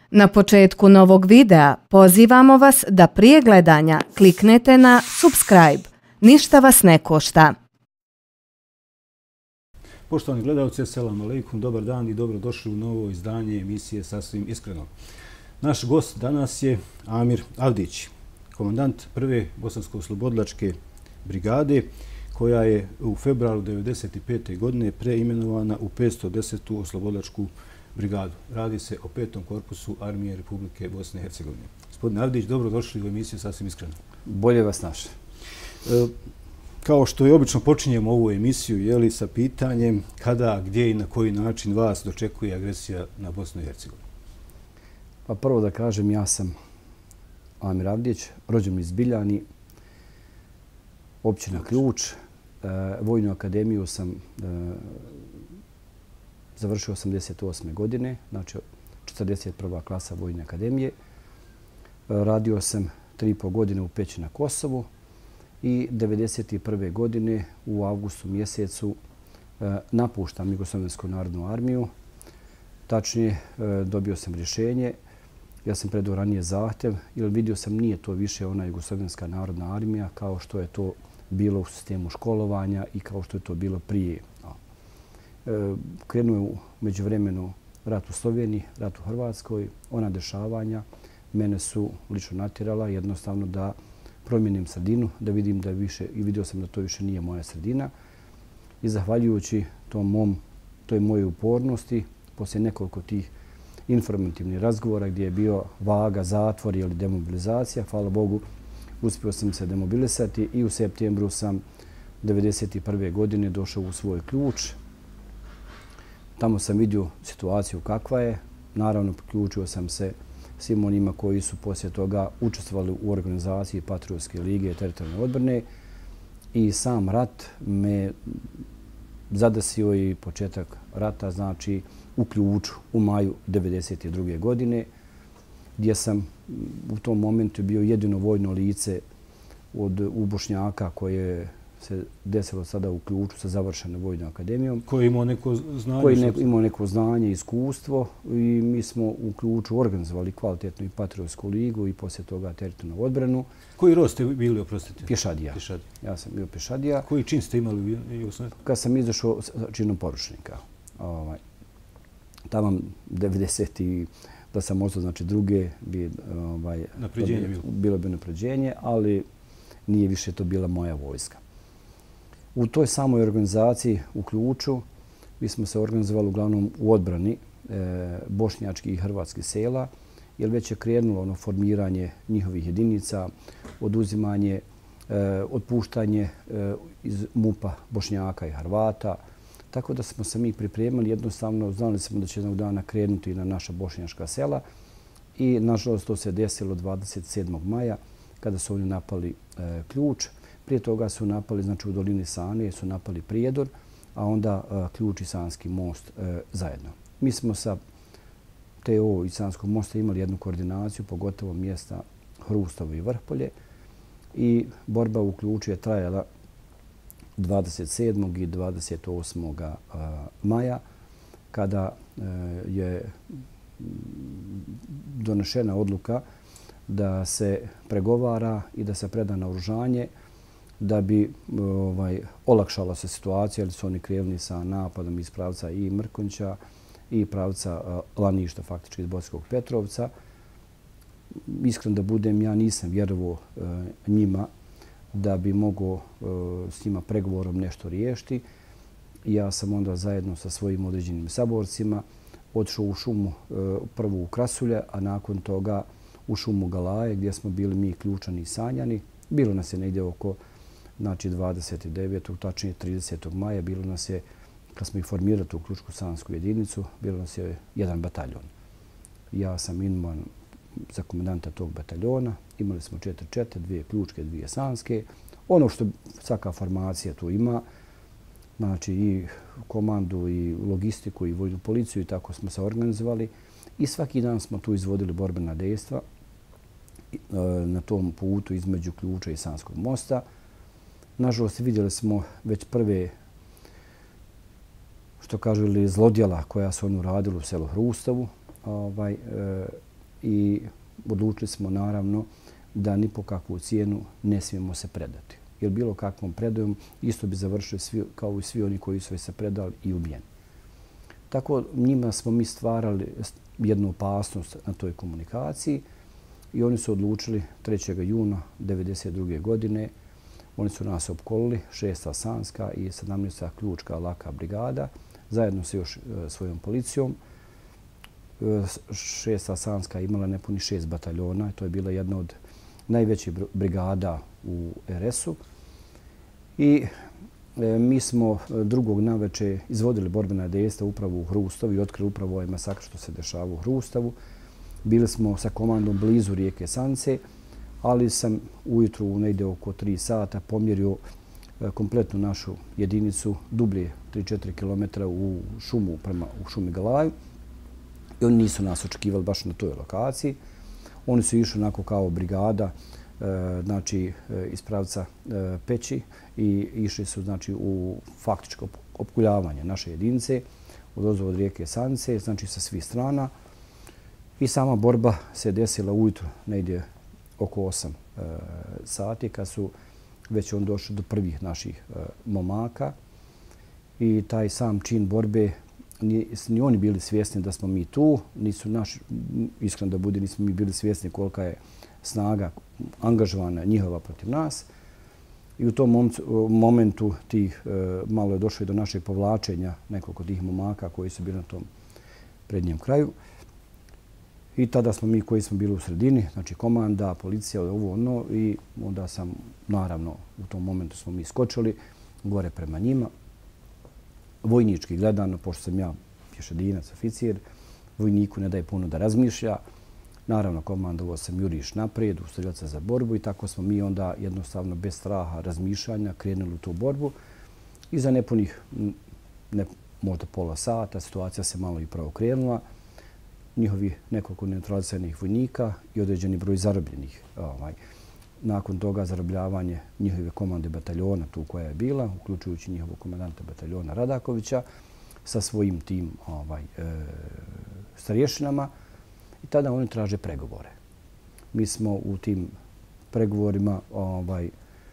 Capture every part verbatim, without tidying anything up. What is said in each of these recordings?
Na početku novog videa pozivamo vas da prije gledanja kliknete na subscribe. Ništa vas ne košta. Poštovani gledalci, assalamu alaikum, dobar dan i dobrodošli u novo izdanje emisije Sasvim iskreno. Naš gost danas je Amir Avdić, komandant prve Bosansko-oslobodilačke brigade, koja je u februaru devedeset pete. godine preimenovana u petsto desetu oslobodilačku brigadu. Radi se o petom korpusu Armije Republike Bosne i Hercegovine. Gospodine Avdić, dobrodošli u emisiju Sasvim iskreno. Bolje vas našli. E, kao što je obično počinjemo ovu emisiju jeli, sa pitanjem kada, gdje i na koji način vas dočekuje agresija na Bosnu i Hercegovinu. Pa prvo da kažem, ja sam Amir Avdić, rođen iz Biljani, općina Ključ. E, vojnu akademiju sam e, završio osamdeset osme. godine, znači četrdeset prva klasa Vojne akademije. E, radio sam tri i po godine u Peći na Kosovu i devedeset prve. godine u avgustu mjesecu e, napuštam Jugoslavensku narodnu armiju. Tačnije, e, dobio sam rješenje. Ja sam predao ranije zahtjev jer vidio sam nije to više ona Jugoslavenska narodna armija kao što je to bilo u sistemu školovanja i kao što je to bilo prije. E, krenuo je u međuvremenu rat u Sloveniji, rat u Hrvatskoj. Ona dešavanja mene su lično natjerala jednostavno da promijenim sredinu, da vidim da više, i vidio sam da to više nije moja sredina. I zahvaljujući tom mom, toj mojoj upornosti, poslije nekoliko tih informativnih razgovora gdje je bio vaga, zatvor ili demobilizacija, hvala Bogu, uspio sam se demobilisati i u septembru sam devedeset prve. godine došao u svoj Ključ. Tamo sam vidio situaciju kakva je. Naravno, priključio sam se svim onima koji su poslije toga učestvovali u organizaciji Patriotske lige teritorijalne odbrane i sam rat me zadesio i početak rata, znači u Ključu u maju devedeset druge. godine, gdje sam u tom momentu bio jedino vojno lice od u Bošnjaka koje se desilo sada u Ključu sa završenom Vojnom akademijom. Koji imao neko znanje? Koji ne, imao neko znanje i iskustvo i mi smo u Ključu organizovali kvalitetnu i Patriotsku ligu i poslije toga teritorijalnu odbranu. Koji rod ste bili, oprostite? Pješadija. Pješadija. Ja sam bio pješadija. Koji čin ste imali u Jugoslaviji? Kad sam izašao sa činom poručnika. Ovaj, tamo devedeset i da sam ostao, znači druge, bi, ovaj, napređenje bilo. bilo bi napređenje, ali nije više to bila moja vojska. U toj samoj organizaciji u Ključu mi smo se organizovali uglavnom u odbrani e, bošnjačkih i hrvatskih sela, jer već je krenulo ono formiranje njihovih jedinica, oduzimanje, e, otpuštanje e, iz MUP-a Bošnjaka i Hrvata. Tako da smo se mi pripremali, jednostavno znali smo da će jednog dana krenuti na naša bošnjačka sela i nažalost to se desilo dvadeset sedmog maja kada su oni napali e, Ključ. Prije toga su napali, znači u dolini Sane su napali Prijedor, a onda e, Ključ i Sanski most e, zajedno. Mi smo sa T O i Sanskog mosta imali jednu koordinaciju, pogotovo mjesta Hrustovo i Vrhpolje, i borba u Ključu je trajala dvadeset sedmog i dvadeset osmog maja, kada je donešena odluka da se pregovara i da se preda naoružanje da bi ovaj, olakšala se situacija, jer su oni krenuli sa napadom iz pravca i Mrkonjića i pravca Laništa, faktički iz Bosanskog Petrovca. Iskreno da budem, ja nisam vjerovao njima da bi mogao uh, s njima pregovorom nešto riješiti. Ja sam onda zajedno sa svojim određenim saborcima otišao u šumu uh, prvo u Krasulje, a nakon toga u šumu Galaje gdje smo bili mi Ključani i Sanjani. Bilo nas je negdje oko znači dvadeset devetog tačnije tridesetog maja, bilo nas je, kad smo ih formirali u Ključko-sansku jedinicu, bilo nas je jedan bataljon. Ja sam imenovan za komandanta tog bataljona. Imali smo četiri čete, dvije ključke, dvije sanske. Ono što svaka formacija tu ima, znači i komandu, i logistiku, i vojnu policiju, i tako smo se organizovali. I svaki dan smo tu izvodili borbena dejstva na tom putu između Ključa i Sanskog mosta. Nažalost, vidjeli smo već prve, što kažu, zlodjela koja su oni uradili u selu Hrustovu. Ovaj, i odlučili smo naravno da ni po kakvu cijenu ne smijemo se predati. Jer bilo kakvom predajom isto bi završili svi, kao i svi oni koji su se predali i ubijeni. Tako njima smo mi stvarali jednu opasnost na toj komunikaciji i oni su odlučili trećeg juna devedeset druge godine. Oni su nas opkolili, šesta Sanska i sedamnaesta Ključka laka brigada, zajedno sa još svojom policijom. šesta Sanska imala nepuni šest bataljona. To je bila jedna od najvećih brigada u er es-u. I mi smo drugog naveče izvodili borbena dejstva upravo u Hrustovu i otkrili upravo ovaj masakr što se dešava u Hrustovu. Bili smo sa komandom blizu rijeke Sance, ali sam ujutru negdje oko tri sata pomjerio kompletnu našu jedinicu dublje tri do četiri kilometra u šumu prema u šumi Galaju. I oni nisu nas očekivali baš na toj lokaciji. Oni su išli onako kao brigada, znači iz pravca Peći i išli su znači u faktičko opkoljavanje naše jedinice od od rijeke Sance, znači sa svih strana. I sama borba se desila ujutro negdje oko osam sati kad su već on došli do prvih naših momaka i taj sam čin borbe ni oni bili svjesni da smo mi tu, nisu naši, iskreno da bude, nismo mi bili svjesni kolika je snaga angažovana njihova protiv nas. I u tom momentu tih, malo je došlo i do našeg povlačenja nekoliko tih momaka koji su bili na tom prednjem kraju. I tada smo mi koji smo bili u sredini, znači komanda, policija, ovo ono, i onda sam, naravno, u tom momentu smo mi skočili gore prema njima. Vojnički gledano, pošto sam ja pješadinac, oficir, vojniku ne daje puno da razmišlja. Naravno, komandovao sam juriš naprijed, u streljaca za borbu i tako smo mi onda jednostavno bez straha razmišljanja krenuli u tu borbu. I za nepunih, ne, možda pola sata, situacija se malo i preokrenula. Njihovi nekoliko neutralisanih vojnika i određeni broj zarobljenih. Ovaj. Nakon toga zarobljavanje njihove komande bataljona, tu koja je bila, uključujući njihovog komandanta bataljona Radakovića, sa svojim tim ovaj, e, starješinama. I tada oni traže pregovore. Mi smo u tim pregovorima, ovaj,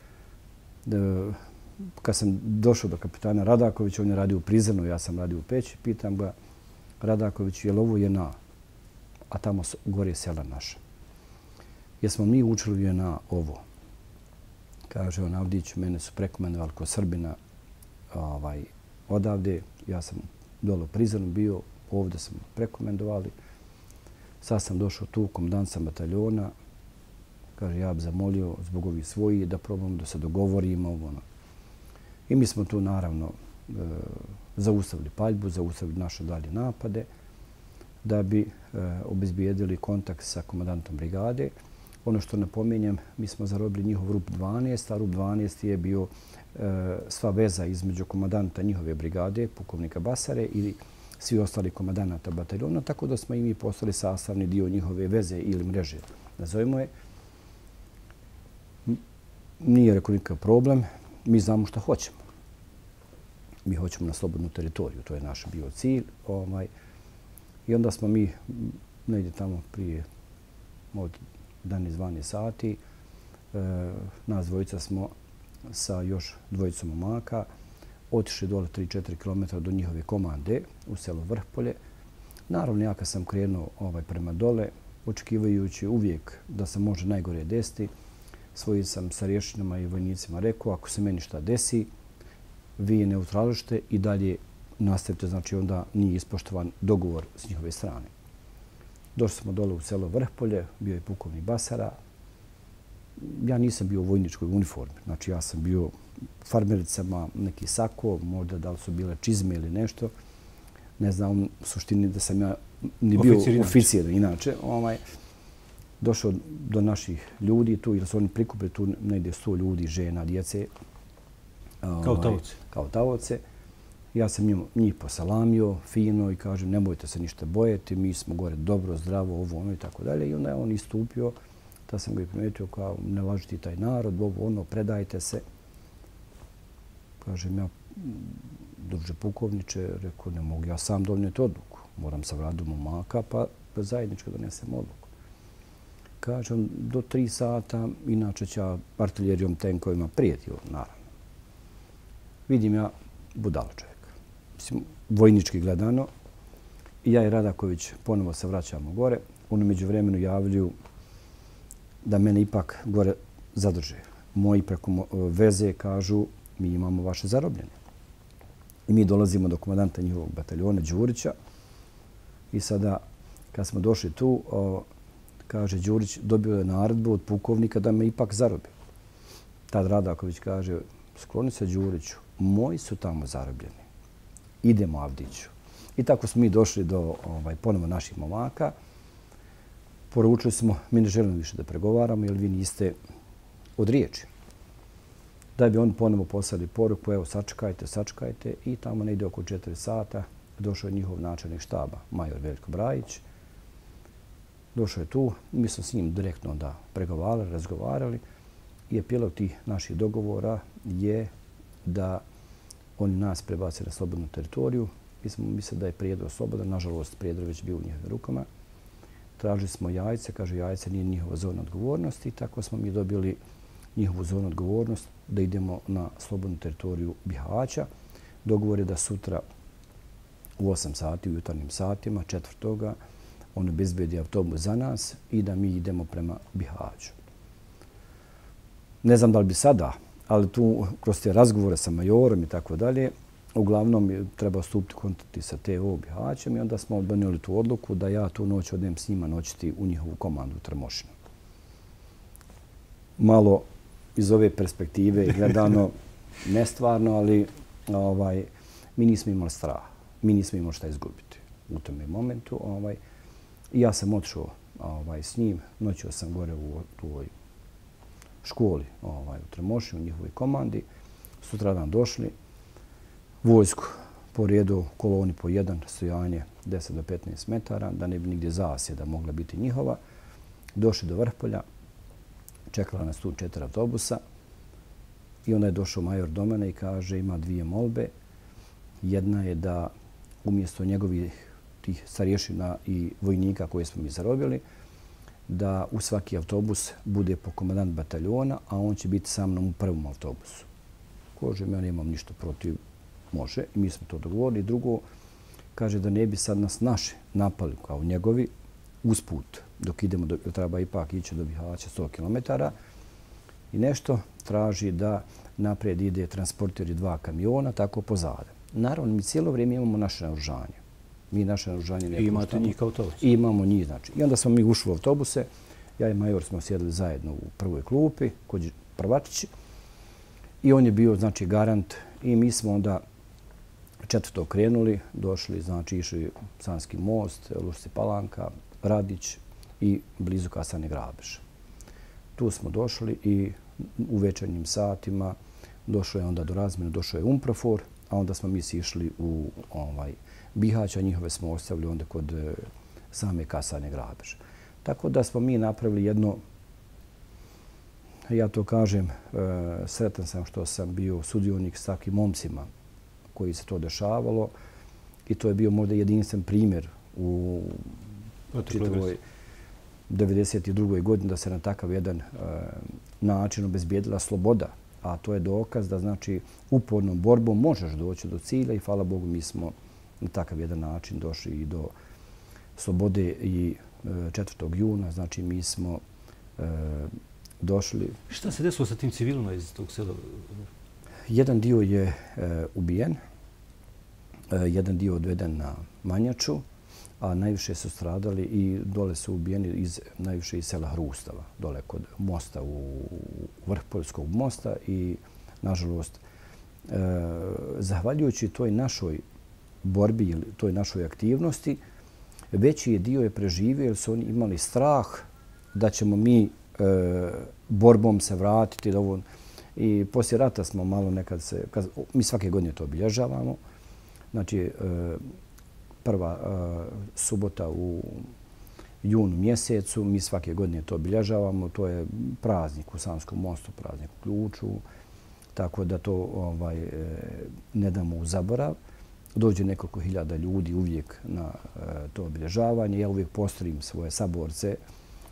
de, kad sam došao do kapitana Radakovića, on je radio u Prizrenu, ja sam radio u Peći, pitam ga, Radaković, je li ovo je na, a tamo gore je sela naša. Jesmo mi učili na ovo? Kaže on, Avdić, mene su prekomendovali kod Srbina ovaj, odavde. Ja sam dole u Prizrenu bio, ovdje sam prekomendovali. Sad sam došao tu, komandant sam bataljona. Kaže, ja bih zamolio zbog ovih svojih da probamo da se dogovorimo. Ovo, no. I mi smo tu naravno e, zaustavili paljbu, zaustavili naše dalje napade da bi e, obezbijedili kontakt sa komandantom brigade. Ono što napominjem, mi smo zarobili njihov R U P dvanaest, a R U P dvanaest je bio e, sva veza između komandanta njihove brigade, pukovnika Basare i svi ostali komandanata bataljona, tako da smo i mi postali sastavni dio njihove veze ili mreže. Nazovimo je. Nije rekao nikakav problem. Mi znamo šta hoćemo. Mi hoćemo na slobodnu teritoriju. To je naš bio cilj. Ovaj. I onda smo mi negdje tamo prije od jedanaest dvanaest sati, e, nas dvojica smo sa još dvojicom momaka otišli dole tri do četiri kilometra do njihove komande u selo Vrhpolje. Naravno, ja kad sam krenuo ovaj, prema dole, očekivajući uvijek da se može najgore desiti, svojim sam starješinama i vojnicima rekao, ako se meni šta desi, vi je neutralište i dalje nastavite, znači onda nije ispoštovan dogovor s njihove strane. Došli smo dole u selo Vrhpolje, bio je pukovnik Basara. Ja nisam bio u vojničkoj uniformi, znači ja sam bio farmericama, neki sako, možda da li su bile čizme ili nešto. Ne znam, u suštini da sam ja ni bio oficir, oficir inače. Ovaj, došao do naših ljudi tu, jer su oni prikupili tu negdje sto ljudi, žena, djece. Kao ovaj, tavovce. Kao tavovce. Ja sam njim, njih posalamio fino i kažem nemojte se ništa bojati, mi smo gore dobro, zdravo, ovo, ono i tako dalje. I onda je on istupio, da sam ga i primetio kao ne lažiti taj narod, ovo, ono, predajte se. Kažem ja, druže pukovniče, rekao ne mogu ja sam donijeti odluku. Moram sa vladom momaka pa zajedničko donesem odluku. Kažem, do tri sata, inače će artiljerijom, tenkovima prijetio, naravno. Vidim ja budalo čovjek. Mislim, vojnički gledano. I ja i Radaković ponovo se vraćamo gore. Oni među vremenu javljuju da mene ipak gore zadrže. Moji preko veze kažu mi imamo vaše zarobljene. I mi dolazimo do komandanta njihovog bataljona Đurića. I sada, kad smo došli tu, o, kaže Đurić, dobio je naredbu od pukovnika da me ipak zarobi. Tad Radaković kaže, skloni se Đuriću, moji su tamo zarobljeni. Idemo Avdiću. I tako smo mi došli do ovaj, ponovo naših momaka. Poručili smo, mi ne želimo više da pregovaramo jer vi niste od riječi. Da bi oni ponovo poslali poruku, evo sačekajte, sačekajte. I tamo negdje oko četiri sata došao je njihov načelnik štaba, major Veljko Brajić. Došao je tu, mi smo s njim direktno onda pregovarali, razgovarali. I epilog tih naših dogovora je da oni nas prebace na slobodnu teritoriju. Mi smo mislili da je Prijedor slobodan, nažalost Prijedor već bio u njihovim rukama. Tražili smo Jajce, kaže Jajce nije njihova zona odgovornosti i tako smo mi dobili njihovu zonu odgovornost da idemo na slobodnu teritoriju Bihaća. Dogovor je da sutra u osam sati, u jutarnjim satima, četvrtoga, on obezbedi autobus za nas i da mi idemo prema Bihaću. Ne znam da li bi sada, ali tu kroz te razgovore sa majorom i tako dalje, uglavnom treba stupiti kontakti sa T O Bihaćem i onda smo donijeli tu odluku da ja tu noć odem s njima noćiti u njihovu komandu u Trmošinu. Malo iz ove perspektive gledano nestvarno, ali ovaj, mi nismo imali strah. Mi nismo imali šta izgubiti u tom momentu. Ovaj, I ja sam otišao ovaj, s njim. Noćio sam gore u toj školi ovaj, u Trmošinu, u njihovoj komandi. Sutradan došli. Vojsku po redu, koloni po jedan, stojanje deset do petnaest metara, da ne bi nigdje zasjeda mogla biti njihova. Došli do Vrhpolja, čekala nas tu četiri autobusa i onda je došao major do mene i kaže ima dvije molbe. Jedna je da umjesto njegovih tih starješina i vojnika koje smo mi zarobili, da u svaki autobus bude po komandant bataljona, a on će biti sa mnom u prvom autobusu. Kaže, ja nemam ništa protiv, može. I mi smo to dogovorili. Drugo, kaže da ne bi sad nas naši napali kao njegovi usput, dok idemo, do, treba ipak ići do Bihaća sto kilometara i nešto traži da naprijed ide transporter i dva kamiona, tako pozade. Naravno, mi cijelo vrijeme imamo naše naoružanje. Mi naše naoružanje ne I imate njih kao autobus? I imamo njih, znači. I onda smo mi ušli u autobuse. Ja i major smo sjedili zajedno u prvoj klupi, kod Prvačići. I on je bio, znači, garant. I mi smo onda četvrto krenuli, došli, znači, išli Sanski most, Lušci Palanka, Radić i blizu Kasane Grabeša. Tu smo došli i u večernjim satima došlo je onda do razmjene, došao je Umprofor, a onda smo mi sišli u ovaj, Bihać, a njihove smo ostavili onda kod e, same Kasane Grabeša. Tako da smo mi napravili jedno, ja to kažem, e, sretan sam što sam bio sudionik s takvim momcima koji se to dešavalo i to je bio možda jedinstven primjer u čitavoj devedeset drugoj godini da se na takav jedan e, način obezbijedila sloboda. A to je dokaz da znači upornom borbom možeš doći do cilja i hvala Bogu mi smo na takav jedan način došli i do slobode i e, četvrtog juna. Znači mi smo e, došli... Šta se desilo sa tim civilima iz tog sela? Jedan dio je e, ubijen, e, jedan dio odveden na Manjaču, a najviše su stradali i dole su ubijeni iz, najviše iz sela Hrustava, dole kod mosta u Vrhpoljskog mosta i, nažalost, e, zahvaljujući toj našoj borbi ili toj našoj aktivnosti, veći dio je preživio jer su oni imali strah da ćemo mi e, borbom se vratiti. Da ovo, i poslije rata smo malo nekad se... Kad, mi svake godine to obilježavamo. Znači, e, prva uh, subota u junu mjesecu. Mi svake godine to obilježavamo. To je praznik u Sanskom mostu, praznik u Ključu. Tako da to ovaj, e, ne damo u zaborav. Dođe nekoliko hiljada ljudi uvijek na e, to obilježavanje. Ja uvijek postavim svoje saborce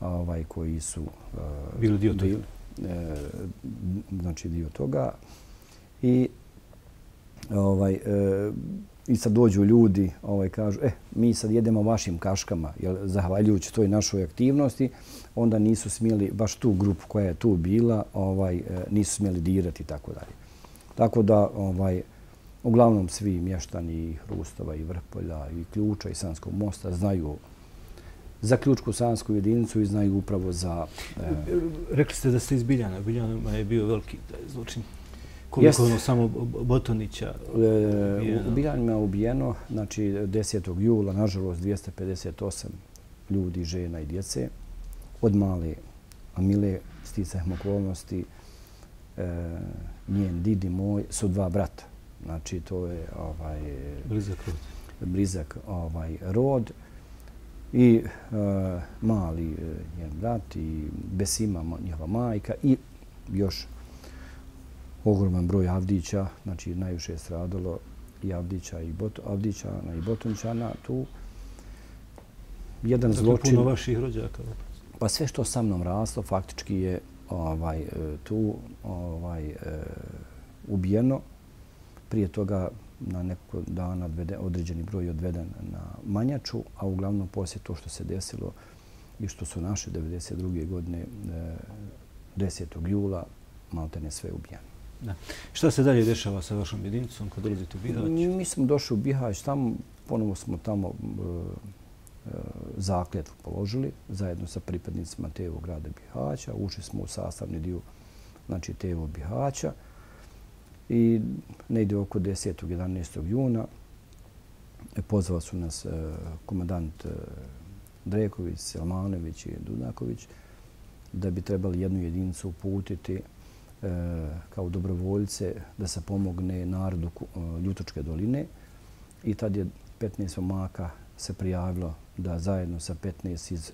ovaj, koji su bili dio toga. E, znači dio toga. I, ovaj, e, i sad dođu ljudi, ovaj, kažu, e, mi sad jedemo vašim kaškama, jer zahvaljujući toj našoj aktivnosti, onda nisu smjeli, baš tu grupu koja je tu bila, ovaj, e, nisu smjeli dirati i tako dalje. Tako da, ovaj, uglavnom svi mještani i Hrustova i Vrpolja i Ključa i Sanskog mosta znaju za Ključku sansku jedinicu i znaju upravo za... E... Rekli ste da ste iz Biljana. Biljanima je bio veliki zločin. Koliko ono samo Botonića ubijeno? U Biljanima je ubijeno, znači desetog jula, nažalost, dvjesto pedeset osam ljudi, žena i djece. Od male Amile, sticajem okolnosti, e, njen didi moj su dva brata. Znači, to je ovaj, blizak rod. Blizak ovaj, rod. I e, mali e, njen brat i Besima, njihova majka i još ogroman broj Avdića, znači najviše je stradalo i Avdića i Bot, Avdićana i Botončana tu. Jedan dakle, zločin... puno vaših rođaka? Pa sve što sa mnom raslo faktički je ovaj, tu ovaj, e, ubijeno. Prije toga na neko dan određeni broj odveden na Manjaču, a uglavnom poslije to što se desilo i što su naše devedeset druge godine desetog jula maltene sve ubijeno. Da. Šta se dalje dešava sa vašom jedinicom kad dolazite u Bihać? Mi smo došli u Bihać, tamo, ponovo smo tamo e, zakletvu položili zajedno sa pripadnicima T V grada Bihaća. Ušli smo u sastavni dio, znači T V Bihaća. I negdje oko desetog jedanaestog juna pozvali su nas komandant Dreković, Selmanović i Dudaković da bi trebali jednu jedinicu uputiti kao dobrovoljce da se pomogne narodu Ljutočke doline. I tad je petnaest momaka se prijavilo da zajedno sa petnaest iz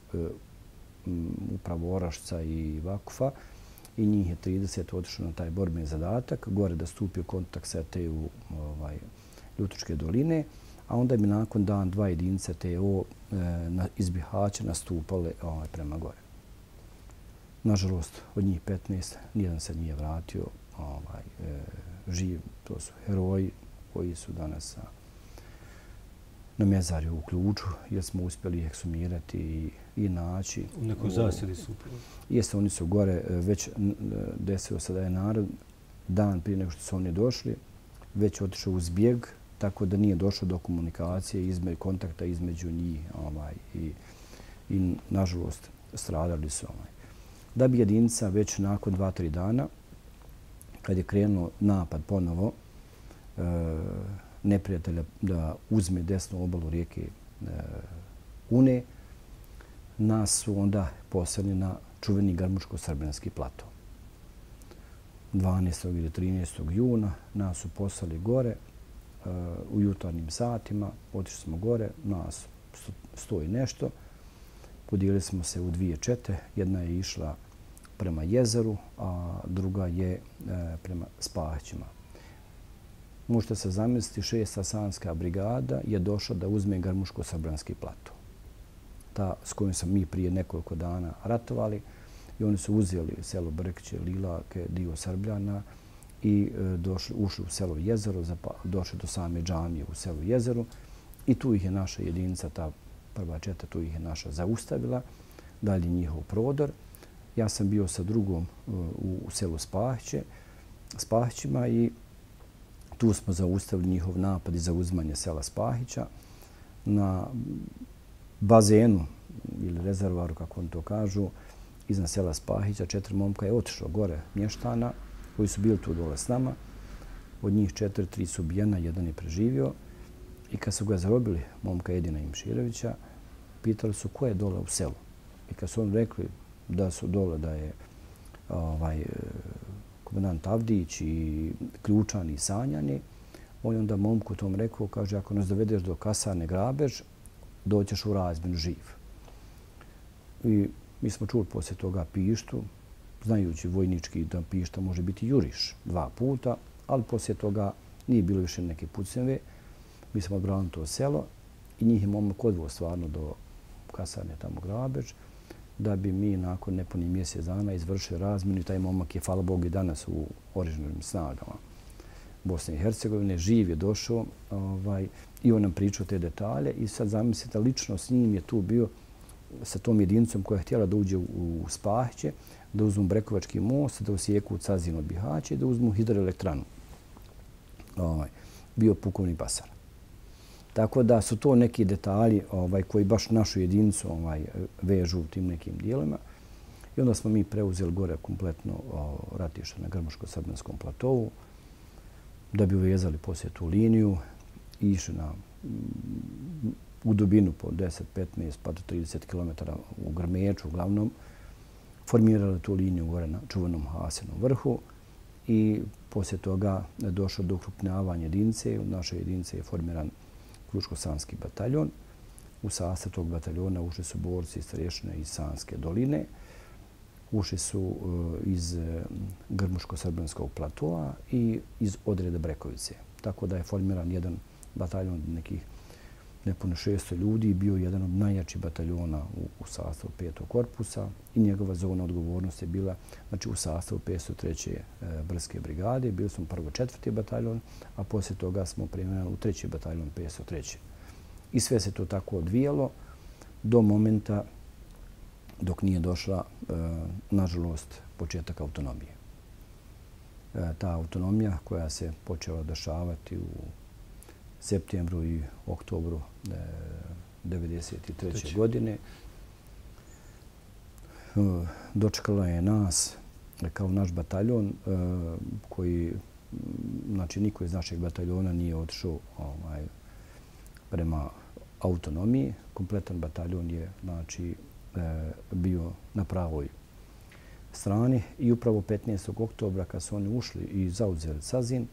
upravo Orašca i Vakufa i njih je trideset otišlo na taj borbeni zadatak, gore da stupi u kontakt sa T U ovaj, Ljutočke doline, a onda bi nakon dan dva jedinice T O e, na, iz Bihaća nastupale ovaj, prema gore. Nažalost, od njih petnaest nijedan se nije vratio ovaj, e, živ. To su heroji koji su danas a, na mezarju u Ključu, jer smo uspjeli ih eksumirati i, i naći. U nekoj zasjedi su? Jeste, oni su gore, već desilo se da je narod dan prije nego što su oni došli, već otišao uz bijeg, tako da nije došlo do komunikacije, između, kontakta između njih ovaj, i, i nažalost stradali su. Ovaj. Da bi jedinica već nakon dva, tri dana, kad je krenuo napad ponovo, e, neprijatelja da uzme desnu obalu rijeke e, Une, nas su onda poslali na čuveni Grmuško-Srbljanski plato. dvanaestog ili trinaestog juna nas su poslali gore uh, u jutarnjim satima. Otišli smo gore, nas stoji nešto. Podijelili smo se u dvije čete. Jedna je išla prema jezeru, a druga je uh, prema Spahićima. Možete se zamisliti, šesta sanska brigada je došla da uzme Grmuško-Srbljanski plato. Ta s kojom sam mi prije nekoliko dana ratovali i oni su uzeli selo Brkiće, Lilake, dio Srbljana i e, došli, ušli u selo Jezero, došli do same džamije u selu Jezeru i tu ih je naša jedinica, ta prva četa, tu ih je naša zaustavila, dalje njihov prodor. Ja sam bio sa drugom e, u, u selu Spahiće, Spahićima i tu smo zaustavili njihov napad i zauzimanje sela Spahića na bazenu ili rezervaru, kako oni to kažu, iznad sela Spahića. Četiri momka je otišlo gore mještana koji su bili tu dole s nama. Od njih četiri, tri su ubijena, jedan je preživio. I kad su ga zarobili, momka Edina Imširevića, pitali su ko je dole u selu. I kad su oni rekli da su dole, da je ovaj, komandant Avdić i Ključani i Sanjani, on je onda momku tom rekao, kaže, ako nas dovedeš do kasarne Grabež, doćeš u razmjenu živ. I mi smo čuli poslije toga pištu, znajući vojnički da pišta može biti juriš dva puta, ali poslije toga nije bilo više neke pucnjeve. Mi smo odbranili to selo i njih je momak odveo stvarno do kasarne tamo Grabež. da bi mi nakon nepunih mjesec dana izvršili razmjenu. Taj momak je, hvala Bogu, i danas u oružanim snagama Bosne i Hercegovine. Živ je došao ovaj, i on nam pričao te detalje. I sad zamislite, lično s njim je tu bio sa tom jedinicom koja je htjela da uđe u, u Spahiće, da uzmu Brekovački most, da usijeku Cazin od Bihaća i da uzmu hidroelektranu. Ovaj, bio pukovnik Basara. Tako da su to neki detalji ovaj, koji baš našu jedinicu ovaj, vežu u tim nekim dijelima. I onda smo mi preuzeli gore kompletno o, ratište na Grmoško-Srbenskom platovu da bi uvezali poslije tu liniju i išli na, u dubinu po deset, petnaest pa do trideset kilometara u Grmeču uglavnom. Formirali tu liniju gore na čuvenom Hasinom vrhu i poslije toga je došlo do ukrupnjavanja jedinice. U našoj jedinice je formiran Ključko-Sanski bataljon. U sastav tog bataljona ušli su borci i starješine iz Sanske doline. Ušli su uh, iz uh, Grmuško-Srbenskog platoa i iz odreda Brekovice. Tako da je formiran jedan bataljon nekih nepuno šesto ljudi, bio jedan od najjačih bataljona u, u sastavu petog korpusa i njegova zona odgovornosti je bila znači, u sastavu petsto treće E, Brdske brigade. Bili smo prvo četvrti bataljon, a poslije toga smo preimenovali u treći bataljon petsto treće. I sve se to tako odvijalo do momenta dok nije došla, e, nažalost, početak autonomije. E, ta autonomija koja se počela dešavati u septembru i oktobru devedeset treće godine. Dočekala je nas kao naš bataljon koji, znači niko iz našeg bataljona nije otišao ovaj, prema autonomiji. Kompletan bataljon je znači, bio na pravoj strani i upravo petnaestog oktobra kad su oni ušli i zauzeli Cazin,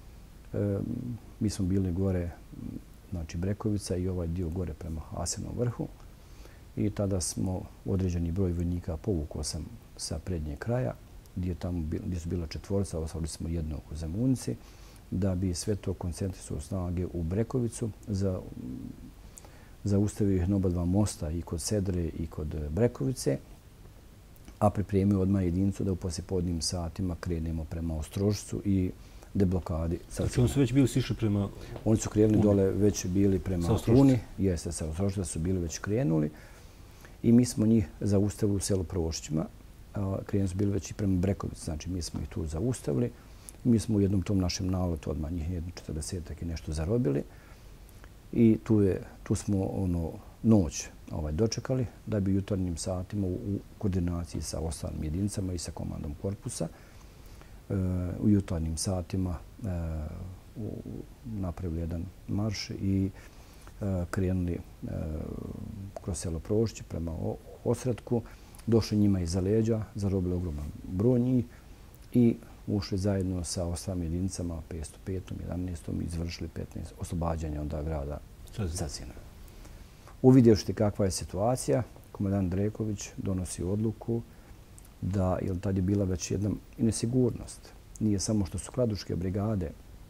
mi smo bili gore, znači Brekovica i ovaj dio gore prema Hasinom vrhu i tada smo određeni broj vojnika povukao sam sa prednje kraja gdje, tamo, gdje su bila četvorca, ostavili smo jednog u Zemunici da bi sve to koncentrisao snage u Brekovicu, za, zaustavio ih na oba dva mosta i kod Sedre i kod Brekovice, a pripremio odmah jedinicu da u poslijepodnim satima krenemo prema Ostrožicu i deblokadi. Znači oni su već bili sišli prema... Oni su krenuli dole, već bili prema Uni. Jeste, sa Ostrožica su bili već krenuli. I mi smo njih zaustavili u selu Provošćima. Krenuli su bili već i prema Brekovici, znači mi smo ih tu zaustavili. Mi smo u jednom tom našem nalotu odmah njih jedno četrdesetak i nešto zarobili. I tu, je, tu smo ono, noć ovaj, dočekali da bi jutarnjim satima u, u koordinaciji sa ostalim jedinicama i sa komandom korpusa u jutarnjim satima napravili jedan marš i krenuli kroz selo Provošće prema Osretku. Došli njima iza leđa, zarobili ogroman broj njih i ušli zajedno sa ostalim jedinicama petsto petom, jedanaestom i izvršili petnaest oslobađanja onda grada Cazina. Uvidjevši kakva je situacija, komandant Dreković donosi odluku da, jer tad je bila već jedna nesigurnost. Nije samo što su kladuške brigade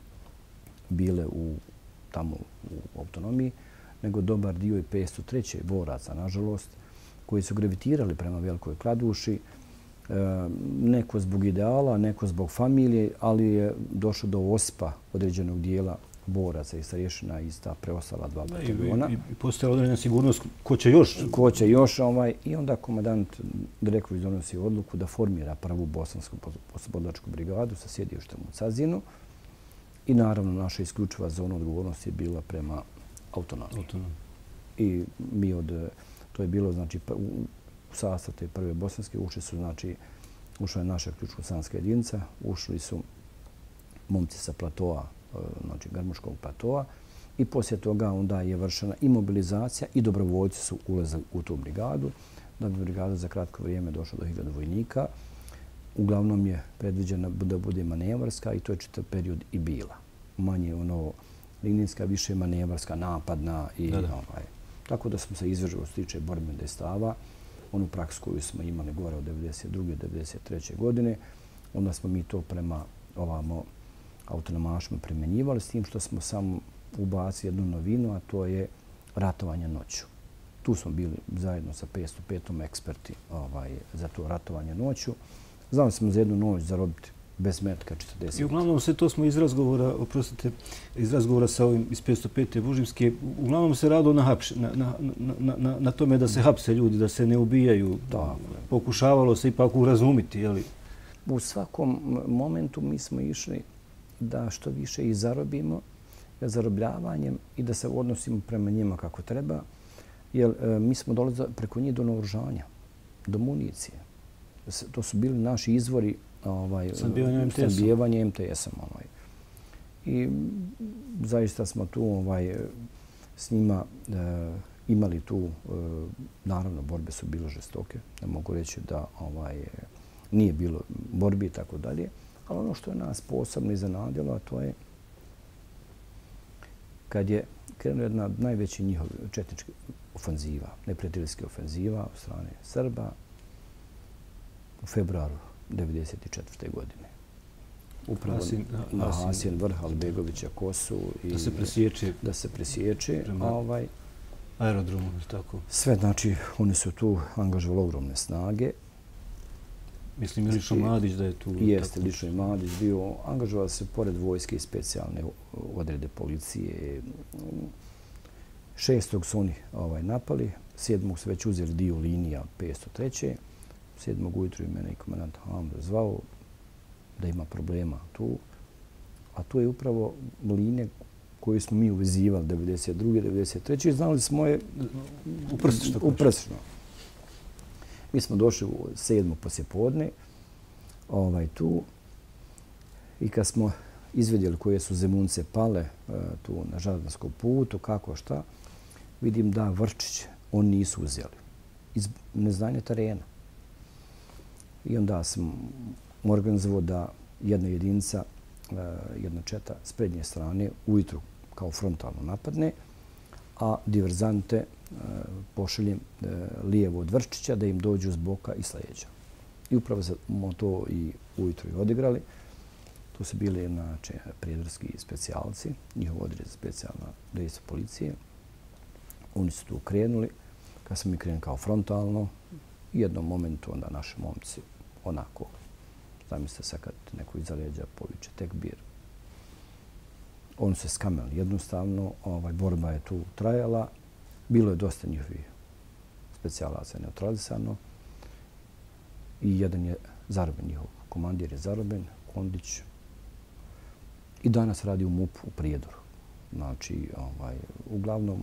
bile u, tamo u autonomiji, nego dobar dio i petsto treće boraca, nažalost, koji su gravitirali prema Velikoj Kladuši, e, neko zbog ideala, neko zbog familije, ali je došlo do osipa određenog dijela boraca i starješina iz ta preostala dva bataljona. I, i, i postoje određena sigurnost ko će još? Ko će još. Ovaj, I onda komandant Dreković donosi odluku da formira prvu bosansku oslobodilačku brigadu sa sjedištem u Cazinu. I naravno naša isključiva zona odgovornosti je bila prema autonomiji. Autonom. I mi od, to je bilo znači u sastav te prve bosanske ušli su, znači ušla je naša ključko-sanska jedinica, ušli su momci sa platoa, znači Grmuškog platoa i poslije toga onda je vršena i mobilizacija i dobrovoljci su ulazili u tu brigadu. Da bi brigada za kratko vrijeme došla do hiljadu vojnika. Uglavnom je predviđena da bude manevarska i to je čitav period i bila. Manje ono linijska, više manevarska, napadna i da, da. Ovaj. Tako da smo se izvršili što se tiče borbene dejstava. Onu praksu koju smo imali gore od devedeset druge. do devedeset treće godine. Onda smo mi to prema ovamo autonomašima primjenjivali, s tim što smo samo ubacili jednu novinu, a to je ratovanje noću. Tu smo bili zajedno sa petsto petom eksperti ovaj, za to ratovanje noću. Znali smo za jednu noć zarobiti bez metka četrdeset. I uglavnom sve to smo iz razgovora, oprostite, iz razgovora sa ovim iz petsto pete Bužimske, uglavnom se radilo na, hapš, na, na, na, na, na tome da se hapse ljudi, da se ne ubijaju. Da. Pokušavalo se ipak urazumiti, je li? U svakom momentu mi smo išli da što više ih zarobimo, zarobljavanjem i da se odnosimo prema njima kako treba, jer e, mi smo dolazili preko njih do naoružanja, do municije. To su bili naši izvori ovaj, snabdijevanja em te esom. Ovaj. I zaista smo tu ovaj, s njima e, imali tu, e, naravno, borbe su bile žestoke. Ne mogu reći da ovaj, nije bilo borbi i tako dalje. Ali ono što je nas posebno iznenadilo, a to je kad je krenula jedna od najvećih njihovih četničkih ofenziva, neprijateljskih ofenziva od strane Srba u februaru devedeset četvrte godine. Upravo Hasin, na Hasin vrh, Albegovića Kosu. I da se presječe. Da se presječe. Ovaj, aerodromu, tako. Sve, znači, oni su tu angažovali ogromne snage. Mislim, Lično Mladić da je tu... Jeste, Lično Mladić bio. Angažovali se pored vojske i specijalne odrede policije. Šestog su oni ovaj, napali. Sedmog su već uzeli dio linija petsto treće. Sedmog ujutru i mene i komandant Hamza zvao da ima problema tu. A tu je upravo linije koju smo mi uvezivali devedeset druge devedeset treće i znali smo je uprstično. Mi smo došli u sedmog poslijepodne ovaj, tu i kad smo izvedjeli koje su Zemunce pale tu na Žardanskom putu, kako šta, vidim da Vrčić oni nisu uzeli iz neznanja terena. I onda sam organizovao da jedna jedinica, jedna četa s prednje strane ujutru kao frontalno napadne, a diverzante pošaljem lijevo od Vrčića da im dođu s boka i s leđa. I upravo smo to i ujutru i odigrali. Tu su bili znači, prijedorski specijalci, njihov odred specijalna dejstva policije. Oni su tu krenuli. Kad smo mi krenuli kao frontalno, u jednom momentu onda naši momci onako, zamislite se kad neko iza leđa poviče tekbir. Oni se skameli jednostavno, ovaj, borba je tu trajala. Bilo je dosta njihovih specijalaca neutralisano i jedan je zaroben, njihov komandir je zaroben, Kondić. I danas radi u M U P u Prijedoru. Znači, ovaj, uglavnom,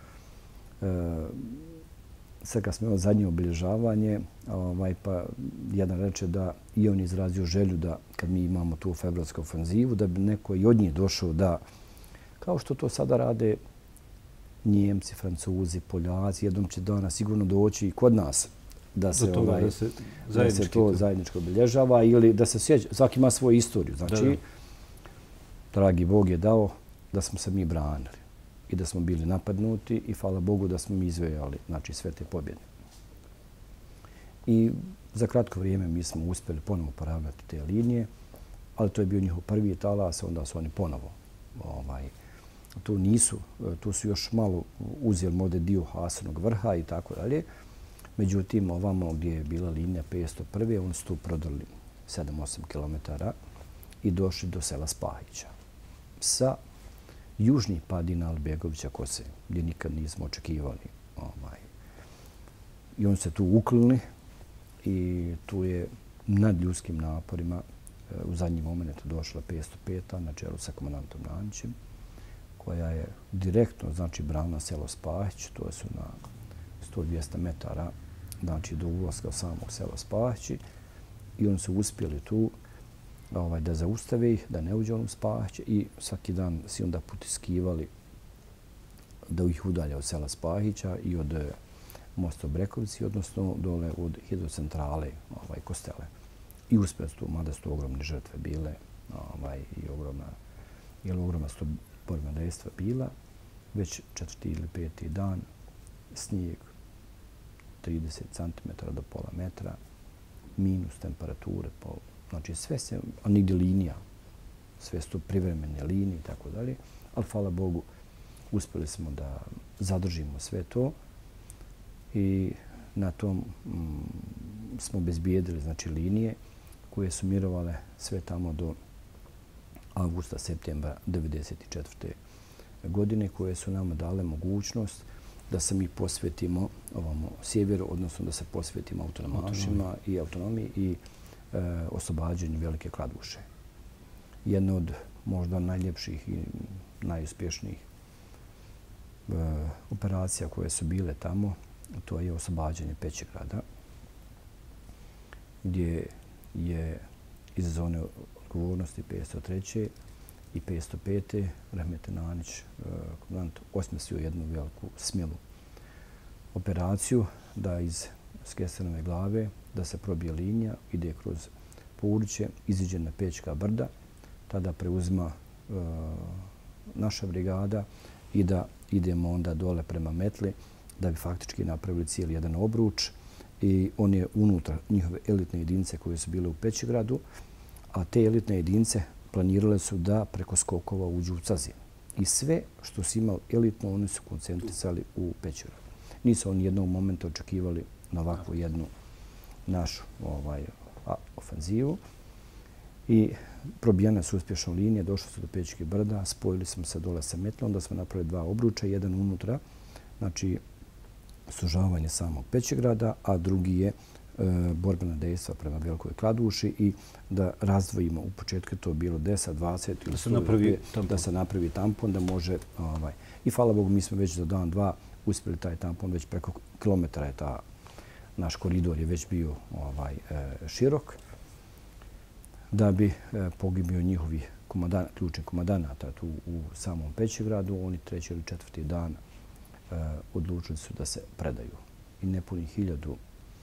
e, sad kad smo imali zadnje obilježavanje, ovaj, pa jedan reče da i on izrazio želju da kad mi imamo tu februarsku ofenzivu, da bi neko i od njih došao da, kao što to sada rade Njemci, Francuzi, Poljaci, jednom će danas sigurno doći i kod nas da se, toga, ovaj, da se, da se to zajedničko obilježava ili da se sjeća, svaki ima svoju istoriju. Znači, da, da. Dragi Bog je dao da smo se mi branili i da smo bili napadnuti i hvala Bogu da smo mi izvojali znači, sve te pobjede. I za kratko vrijeme mi smo uspjeli ponovo poravnati te linije, ali to je bio njihov prvi talas, onda su oni ponovo ovaj, tu nisu, tu su još malo uzeli možda dio Hasinog vrha i tako dalje. Međutim, ovamo gdje je bila linija petsto prve oni su tu prodrli sedam osam kilometara i došli do sela Spahića. Sa južnih padina Albegovića Kose, gdje nikad nismo očekivali. Ovaj. I oni se tu uklili i tu je nad ljudskim naporima u zadnji moment došla petsto peta na čelu sa komandantom Nanićem, koja je direktno, znači, branila selo Spahić, to su na sto do dvjesto metara, znači, do ulaska samog sela Spahići. I oni su uspjeli tu ovaj, da zaustave ih, da ne uđe u Spahić i svaki dan si onda potiskivali da ih udalje od sela Spahića i od mosta Brekovici, odnosno dole od hidrocentrale ovaj, Kostele. I uspjeli su tu, mada su to ogromne žrtve bile ovaj, i ogromna, jer ogromna su to borbena dejstva bila. Već četvrti ili peti dan snijeg trideset centimetara do pola metra, minus temperature, pol, znači sve se, a nigdje linija, sve su privremene linije i tako dalje, ali hvala Bogu uspjeli smo da zadržimo sve to i na tom mm, smo bezbijedili znači, linije koje su mirovale sve tamo do avgusta, septembra devedeset četvrte godine, koje su nama dale mogućnost da se mi posvetimo ovom sjeveru, odnosno da se posvetimo autonomašima i autonomiji i e, oslobađanju Velike Kladuše. Jedna od možda najljepših i najuspješnijih e, operacija koje su bile tamo, to je oslobađanje Pećegrada, gdje je iz zone odgovornosti petsto treće i petsto pete Rahmet Enanić, komandant, osmislio jednu veliku smilu operaciju da iz Skesenove glave da se probije linija, ide kroz Puriće, iziđe na Pećka brda, tada preuzima e, naša brigada i da idemo onda dole prema Metli da bi faktički napravili cijeli jedan obruč i on je unutra njihove elitne jedinice koje su bile u Pećegradu, a te elitne jedinice planirale su da preko skokova uđu u Cazin. I sve što su imali elitno, oni su koncentrisali u Pećegradu. Nisu oni jednog momenta očekivali na ovakvu jednu našu ovaj, a, ofenzivu. I probijene su uspješno linije, došli su do Pećkih brda, spojili smo se dole sa Metlom, onda smo napravili dva obruča, jedan unutra, znači sužavanje samog Pećegrada, a drugi je e, borbena dejstva prema Velikoj Kladuši i da razdvojimo u početku, to je bilo deset, dvadeset ili sto, da se napravi tampon, da može... Ovaj, I hvala Bogu, mi smo već za dan, dva uspjeli taj tampon, već preko kilometra je ta, naš koridor je već bio ovaj, e, širok, da bi e, pogibio njihovi komadan, ključni komadanata tu u samom Pećegradu. Oni treći ili četvrti dan e, odlučili su da se predaju. I nepunih hiljadu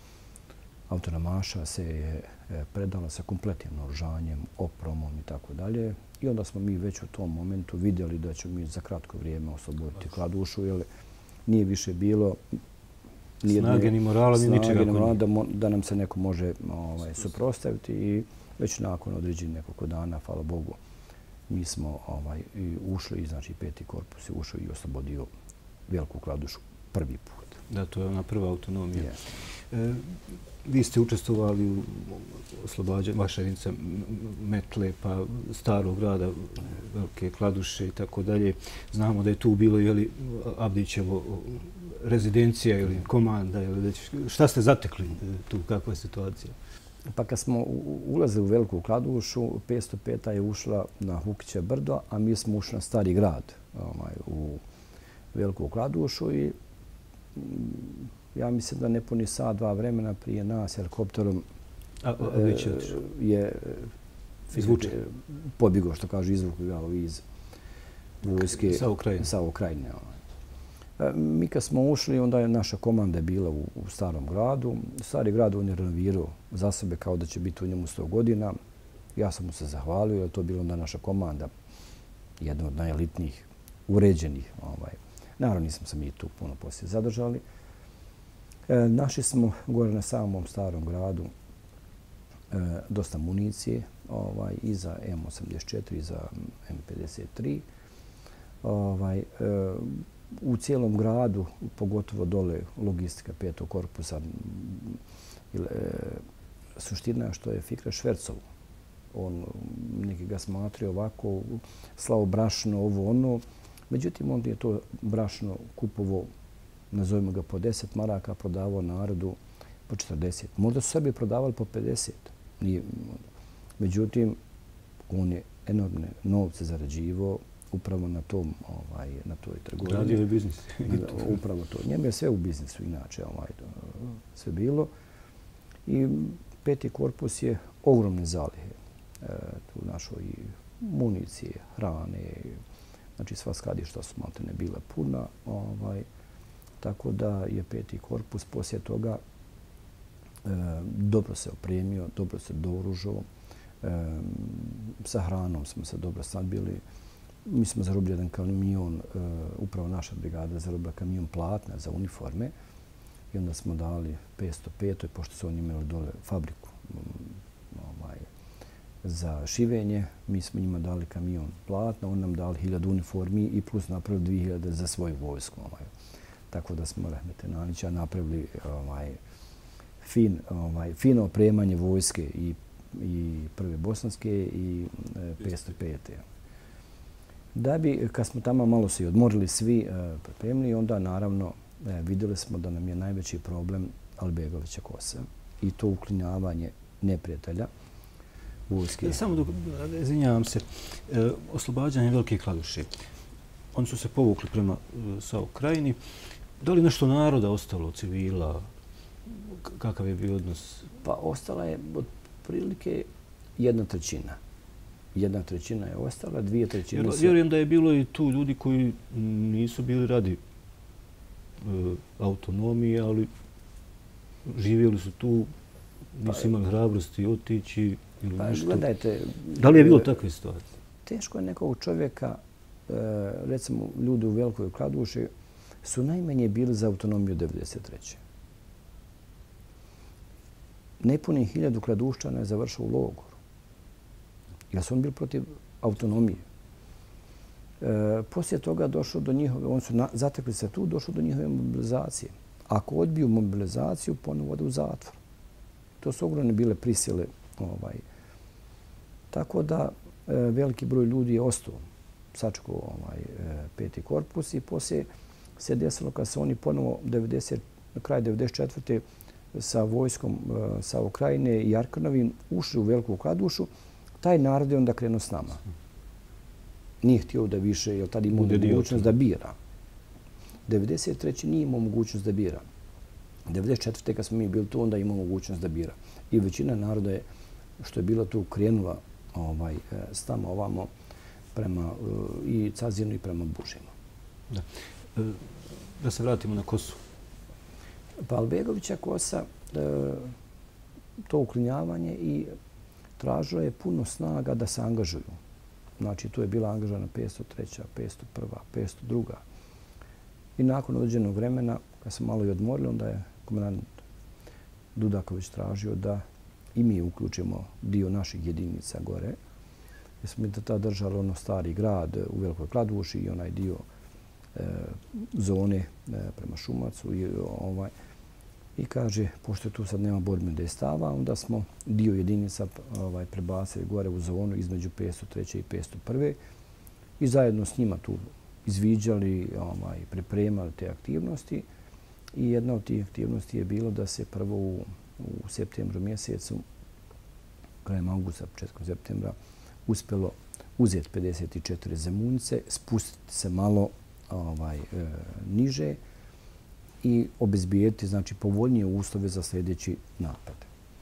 autonomaša se je e, predala sa kompletnim naoružanjem, opromom i tako dalje. I onda smo mi već u tom momentu vidjeli da ćemo mi za kratko vrijeme osloboditi Kladušu, jer nije više bilo snage ni morala, ni ničega. Da, da nam se neko može ovaj, suprotstaviti i već nakon određenih nekoliko dana, hvala Bogu, mi smo ovaj, i ušli, znači peti korpus je ušao i oslobodio Veliku Kladušu prvi put. Da, to je ona prva autonomija. Yes. E, vi ste učestvovali u oslobađanju vaša jedinica Metle, pa Starog grada, Velike Kladuše i tako dalje. Znamo da je tu bilo jeli, Avdićevo rezidencija ili komanda. Ili već, šta ste zatekli tu, kakva je situacija? Pa kad smo ulazili u Veliku Kladušu, petsto peta je ušla na Hukiće brdo, a mi smo ušli na Stari grad ovaj, u Veliku Kladušu i ja mislim da ne puni sat, dva vremena prije nas helikopterom a, a, e, je pobjegao, što kaže, izvukli ga iz vojske sa Ukrajine. Sa Ukrajine ovaj. Mi kad smo ušli, onda je naša komanda bila u, u Starom gradu. Stari grad on je renovirao za sebe kao da će biti u njemu sto godina. Ja sam mu se zahvalio, jer to je bila onda naša komanda, jedna od najelitnijih, uređenih. Ovaj. Naravno, nismo se mi tu puno poslije zadržali. E, našli smo gore na samom Starom gradu e, dosta municije ovaj, i za M osamdeset četiri i za M pedeset tri. Ovaj, e, u cijelom gradu, pogotovo dole logistika petog korpusa, e, suština je što je Fikra Švercov. On neki ga smatrio ovako, slao brašno, ovo ono. Međutim, on je to brašno kupovo, nazovimo ga po deset maraka, prodavao narodu po četrdeset. Možda su sebi prodavali po pedeset. Nije. Međutim, on je enormne novce zarađivao upravo na tom, ovaj, na toj trgovini. Radio je biznis. Upravo to. Njemu je sve u biznisu inače ovaj, sve bilo. I peti korpus je ogromne zalihe. E, tu našoj municije, hrane, znači sva skladišta su malte ne bila puna. Ovaj, tako da je peti korpus poslije toga e, dobro se opremio, dobro se dooružao. E, sa hranom smo se dobro snadbili. Mi smo zarobili jedan kamion, e, upravo naša brigada zarobila kamion platna za uniforme i onda smo dali petsto petoj, pošto su oni imali dole fabriku ovaj, za šivenje. Mi smo njima dali kamion platna, oni nam dali hiljadu uniformi i plus napravili dvije hiljade za svoju vojsku. Ovaj. tako da smo Rahmete Nanića napravili ovaj, fin, ovaj, fino opremanje vojske i, i prve bosanske i e, petsto pete. Da bi, kad smo tamo malo se i odmorili svi e, pripremili, onda naravno e, vidjeli smo da nam je najveći problem Albegovića kosa i to uklinjavanje neprijatelja vojske. Samo dok, izvinjavam se, e, oslobađanje Velike Kladuše. Oni su se povukli prema e, Sao Krajini. Da li nešto naroda ostalo, civila? Kakav je bio odnos? Pa ostala je otprilike jedna trećina. Jedna trećina je ostala, dvije trećine Jer, su... Vjerujem da je bilo i tu ljudi koji nisu bili radi e, autonomije, ali živjeli su tu, nisu imali hrabrosti otići ili Pa, nešto. gledajte... Da li je bilo takve situacije? Teško je nekog čovjeka, e, recimo ljudi u Velikoj Kladuši, su najmanje bili za autonomiju devedeset treće. Nepunih hiljadu Kladuščana je završao u logoru. Jer su oni bili protiv autonomije. E, poslije toga došlo do njihove, oni su na, zatekli se tu, došlo do njihove mobilizacije. Ako odbiju mobilizaciju, ponovo ode u zatvor. To su ogromne bile prisile. Ovaj. Tako da e, veliki broj ljudi je ostao, sačekao ovaj, e, peti korpus i poslije se desilo kad su oni ponovo devedeset, na kraj devedeset četvrte sa vojskom e, sa Ukrajine i Arkanovim ušli u Veliku Kladušu, taj narod je onda krenuo s nama. Nije htio da više, jer tada imao mogućnost da bira. devedeset treće nije imao mogućnost da bira. devedeset četvrte kad smo mi bili tu, onda imao mogućnost da bira. I većina naroda je, što je bila tu, krenula ovaj, s tamo ovamo prema i Cazinu i prema Bužinu. Da. E, da se vratimo na Kosu. Pa Albegovića kosa, e, to uklinjavanje i tražilo je puno snaga da se angažuju. Znači, tu je bila angažana petsto treća, petsto prva, petsto druga. I nakon određenog vremena, kad sam malo i odmorili, onda je komandant Dudaković tražio da i mi uključimo dio naših jedinica gore. Jer smo mi tada držali ono stari grad u Velikoj Kladuši i onaj dio e, zone e, prema Šumacu. I, ovaj, I kaže, pošto tu sad nema borbenih dejstava, onda smo dio jedinica ovaj, prebacili gore u zonu između petsto treće i petsto prve i zajedno s njima tu izviđali, ovaj, pripremali te aktivnosti. I jedna od tih aktivnosti je bilo da se prvo u, u septembru mjesecu, krajem augusta, početkom septembra, uspjelo uzeti pedeset četiri zemunice, spustiti se malo ovaj, e, niže i obezbijeti, znači, povoljnije uslove za sljedeći napad.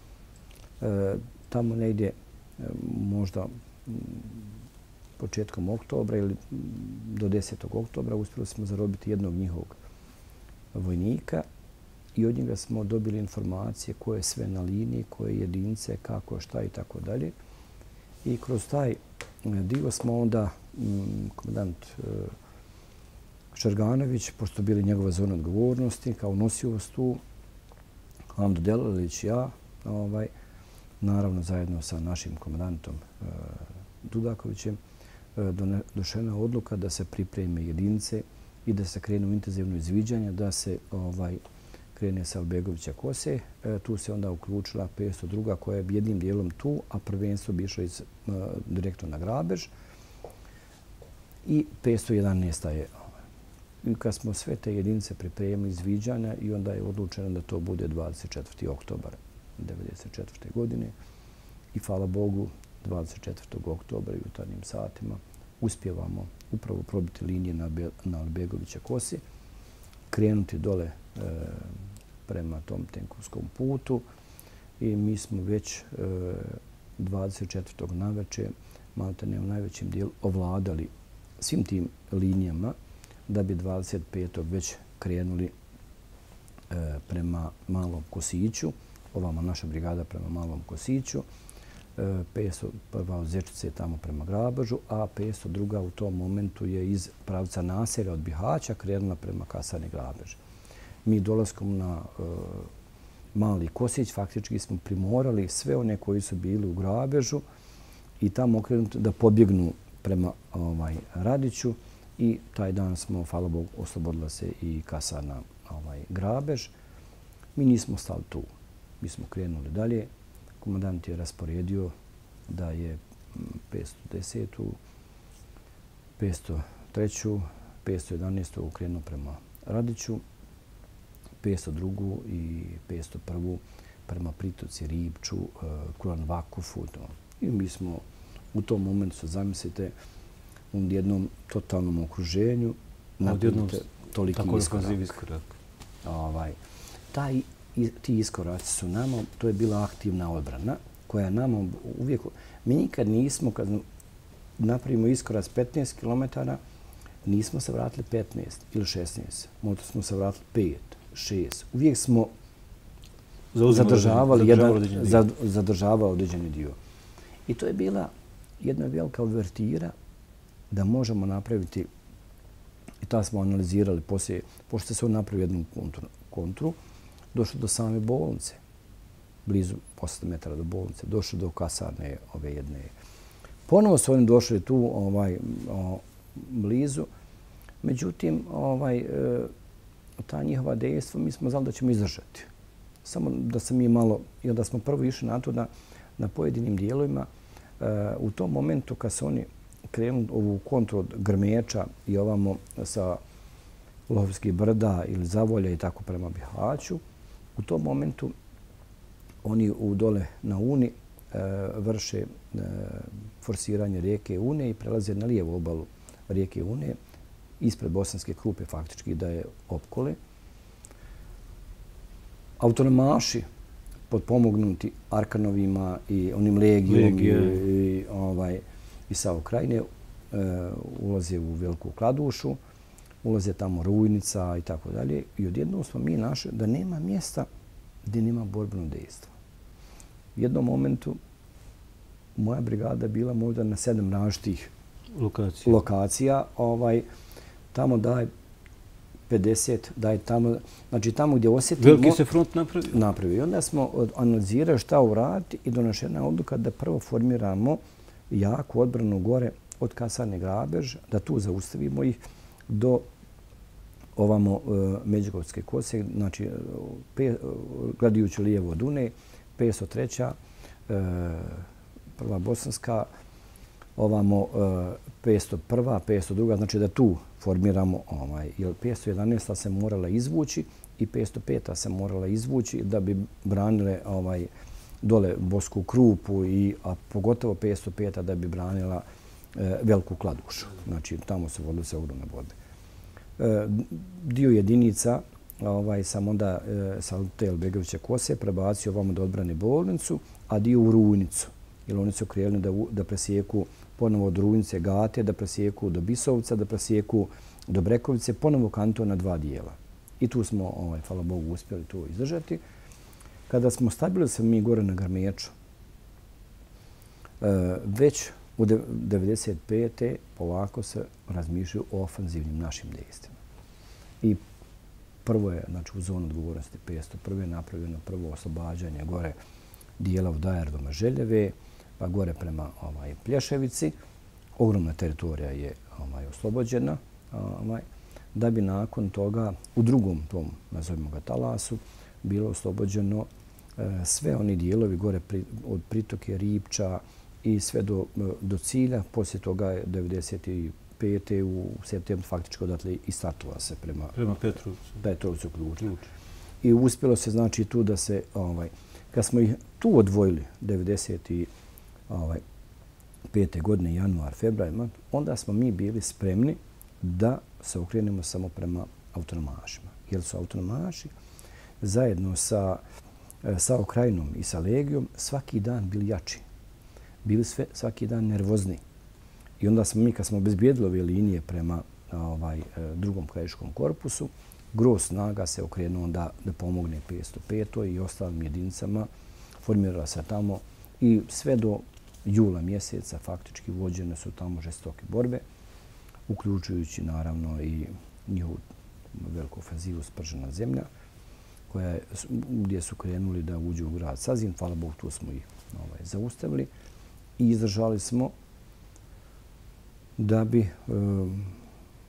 E, tamo negdje e, možda m, početkom oktobra ili do desetog oktobra uspjeli smo zarobiti jednog njihovog vojnika i od njega smo dobili informacije koje je sve na liniji, koje jedinice, kako, šta i tako dalje. I kroz taj dio smo onda m, komandant e, Šarganović, pošto bili njegova zona odgovornosti, kao nosioc tu, Hamdo Delalić i ja, ovaj, naravno zajedno sa našim komandantom e, Dudakovićem, e, došena odluka da se pripreme jedinice i da se krenu intenzivno izviđanje, da se ovaj, krene sa Albegovića kose. E, tu se onda uključila petsto druga koja je jednim dijelom tu, a prvenstvo bi išlo iz, e, direktno na grabež. I petsto jedanaesta je. I kad smo sve te jedinice pripremili izviđanja i onda je odlučeno da to bude dvadeset četvrti oktobar devedeset četvrte godine. I hvala Bogu, dvadeset četvrtog oktobra i jutarnjim satima uspjevamo upravo probiti linije na, na Albegovića kosi, krenuti dole e, prema tom tenkovskom putu i mi smo već e, dvadeset četvrtog navečer maltene u najvećem dijelu ovladali svim tim linijama da bi dvadeset petog već krenuli e, prema Malom Kosiću, ovama naša brigada prema Malom Kosiću, e, petsto prva od Zečice tamo prema Grabežu, a petsto druga u tom momentu je iz pravca naselja od Bihaća krenula prema Kasarni Grabež. Mi dolaskom na e, Mali Kosić faktički smo primorali sve one koji su bili u Grabežu i tamo okrenuti da pobjegnu prema ovaj, Radiću i taj dan smo, hvala Bogu, oslobodila se i kasarna ovaj, Grabež. Mi nismo stali tu. Mi smo krenuli dalje. Komandant je rasporedio da je petsto desetu, petsto treću, petsto jedanaestu krenuo prema Radiću, petsto drugu i petsto prvu prema Pritoci, Ribču, Kuran Vakufu. I mi smo u tom momentu, zamislite, u jednom totalnom okruženju napravite toliki iskorak. Ovaj, taj, ti iskoraci su nama, to je bila aktivna odbrana koja nama uvijek... Mi nikad nismo, kad napravimo iskorac petnaest kilometara, nismo se vratili petnaest ili šesnaest. Možda smo se vratili pet, šest. Uvijek smo zadržavali, jedan, zadržavali određeni dio. I to je bila jedna velika uvertira da možemo napraviti, i ta smo analizirali poslije, pošto se on napravi jednu kontru, kontru, došlo do same bolnice, blizu osam metara do bolnice, došlo do kasarne ove jedne. Ponovo su oni došli tu ovaj, o, blizu, međutim, ovaj, e, ta njihova dejstva mi smo znali da ćemo izdržati. Samo da se mi malo, i onda smo prvo išli na to da na pojedinim dijelovima, e, u tom momentu kad se oni krenu ovu kontru od Grmeča i ovamo sa Lohovskih brda ili Zavolja i tako prema Bihaću, u tom momentu oni u dole na Uni e, vrše e, forsiranje rijeke Une i prelaze na lijevu obalu rijeke Une ispred Bosanske Krupe faktički da je opkole. Autonomaši potpomognuti Arkanovima i onim legijom i, i, ovaj, i Sao Krajine e, ulaze u Veliku Kladušu, ulaze tamo Rujnica i tako dalje. I odjednom smo mi našli da nema mjesta gdje nema borbenog dejstva. U jednom momentu moja brigada bila možda na sedam različitih lokacija. lokacija ovaj, tamo daj pedeset, daj tamo, znači tamo gdje osjetimo... Veliki se front napravio? Napravio. I onda smo analizirali šta uraditi i donošena odluka da prvo formiramo jaku odbranu gore od kasarne Grabež, da tu zaustavimo ih do ovamo uh, Međugorodske kose, znači pe, gledajući lijevo od Une, petsto treća, uh, prva Bosanska, ovamo uh, petsto prva, petsto druga, znači da tu formiramo, ovaj, jer petsto jedanaesta se morala izvući i petsto peta se morala izvući da bi branile ovaj, dole Bosku Krupu, i, a pogotovo petsto peta da bi branila e, Veliku Kladušu. Znači, tamo se vodile se ogromne borbe. E, dio jedinica ovaj, sam onda e, sa Elbegovića kose prebacio ovamo da odbrane bolnicu, a dio u Rujnicu. Jer oni su krenuli da, da presijeku ponovo od Rujnice Gate, da presijeku do Bisovca, da presijeku do Brekovice, ponovo kanton na dva dijela. I tu smo, ovaj, hvala Bogu, uspjeli to izdržati. Kada smo stabili se mi gore na Grmeču, već u devedeset pete polako se razmišljaju o ofanzivnim našim dejstvima. I prvo je, znači, u zonu odgovornosti petsto prve napravljeno prvo oslobađanje gore dijela od aerodroma Željeve, pa gore prema ovaj, Plješevici. Ogromna teritorija je ovaj, oslobođena, ovaj, da bi nakon toga u drugom tom, nazovimo ga talasu, bilo oslobođeno e, sve oni dijelovi gore pri, od Pritoke, Ribča i sve do, do cilja. Poslije toga je devedeset pete u septembru faktički odatle i startova se prema, prema Petrovcu. Petrovcu ključa. I uspjelo se znači tu da se, ovaj, kad smo ih tu odvojili devedeset pete godine, januar, februar, onda smo mi bili spremni da se okrenemo samo prema autonomašima. Jer su autonomaši zajedno sa Sao Krajinom i sa Legijom svaki dan bili jači. Bili sve, svaki dan nervozni. I onda smo mi, kad smo obezbijedili ove linije prema ovaj, drugom krajiškom korpusu, gro snaga se okrenuo da, da pomogne petsto petoj i ostalim jedinicama. Formirala se tamo i sve do jula mjeseca faktički vođene su tamo žestoke borbe, uključujući naravno i njihovu veliku ofenzivu Spržena zemlja, koja je, gdje su krenuli da uđu u grad Sazin. Hvala Bogu, tu smo ih ovaj, zaustavili i izdržali smo da bi um,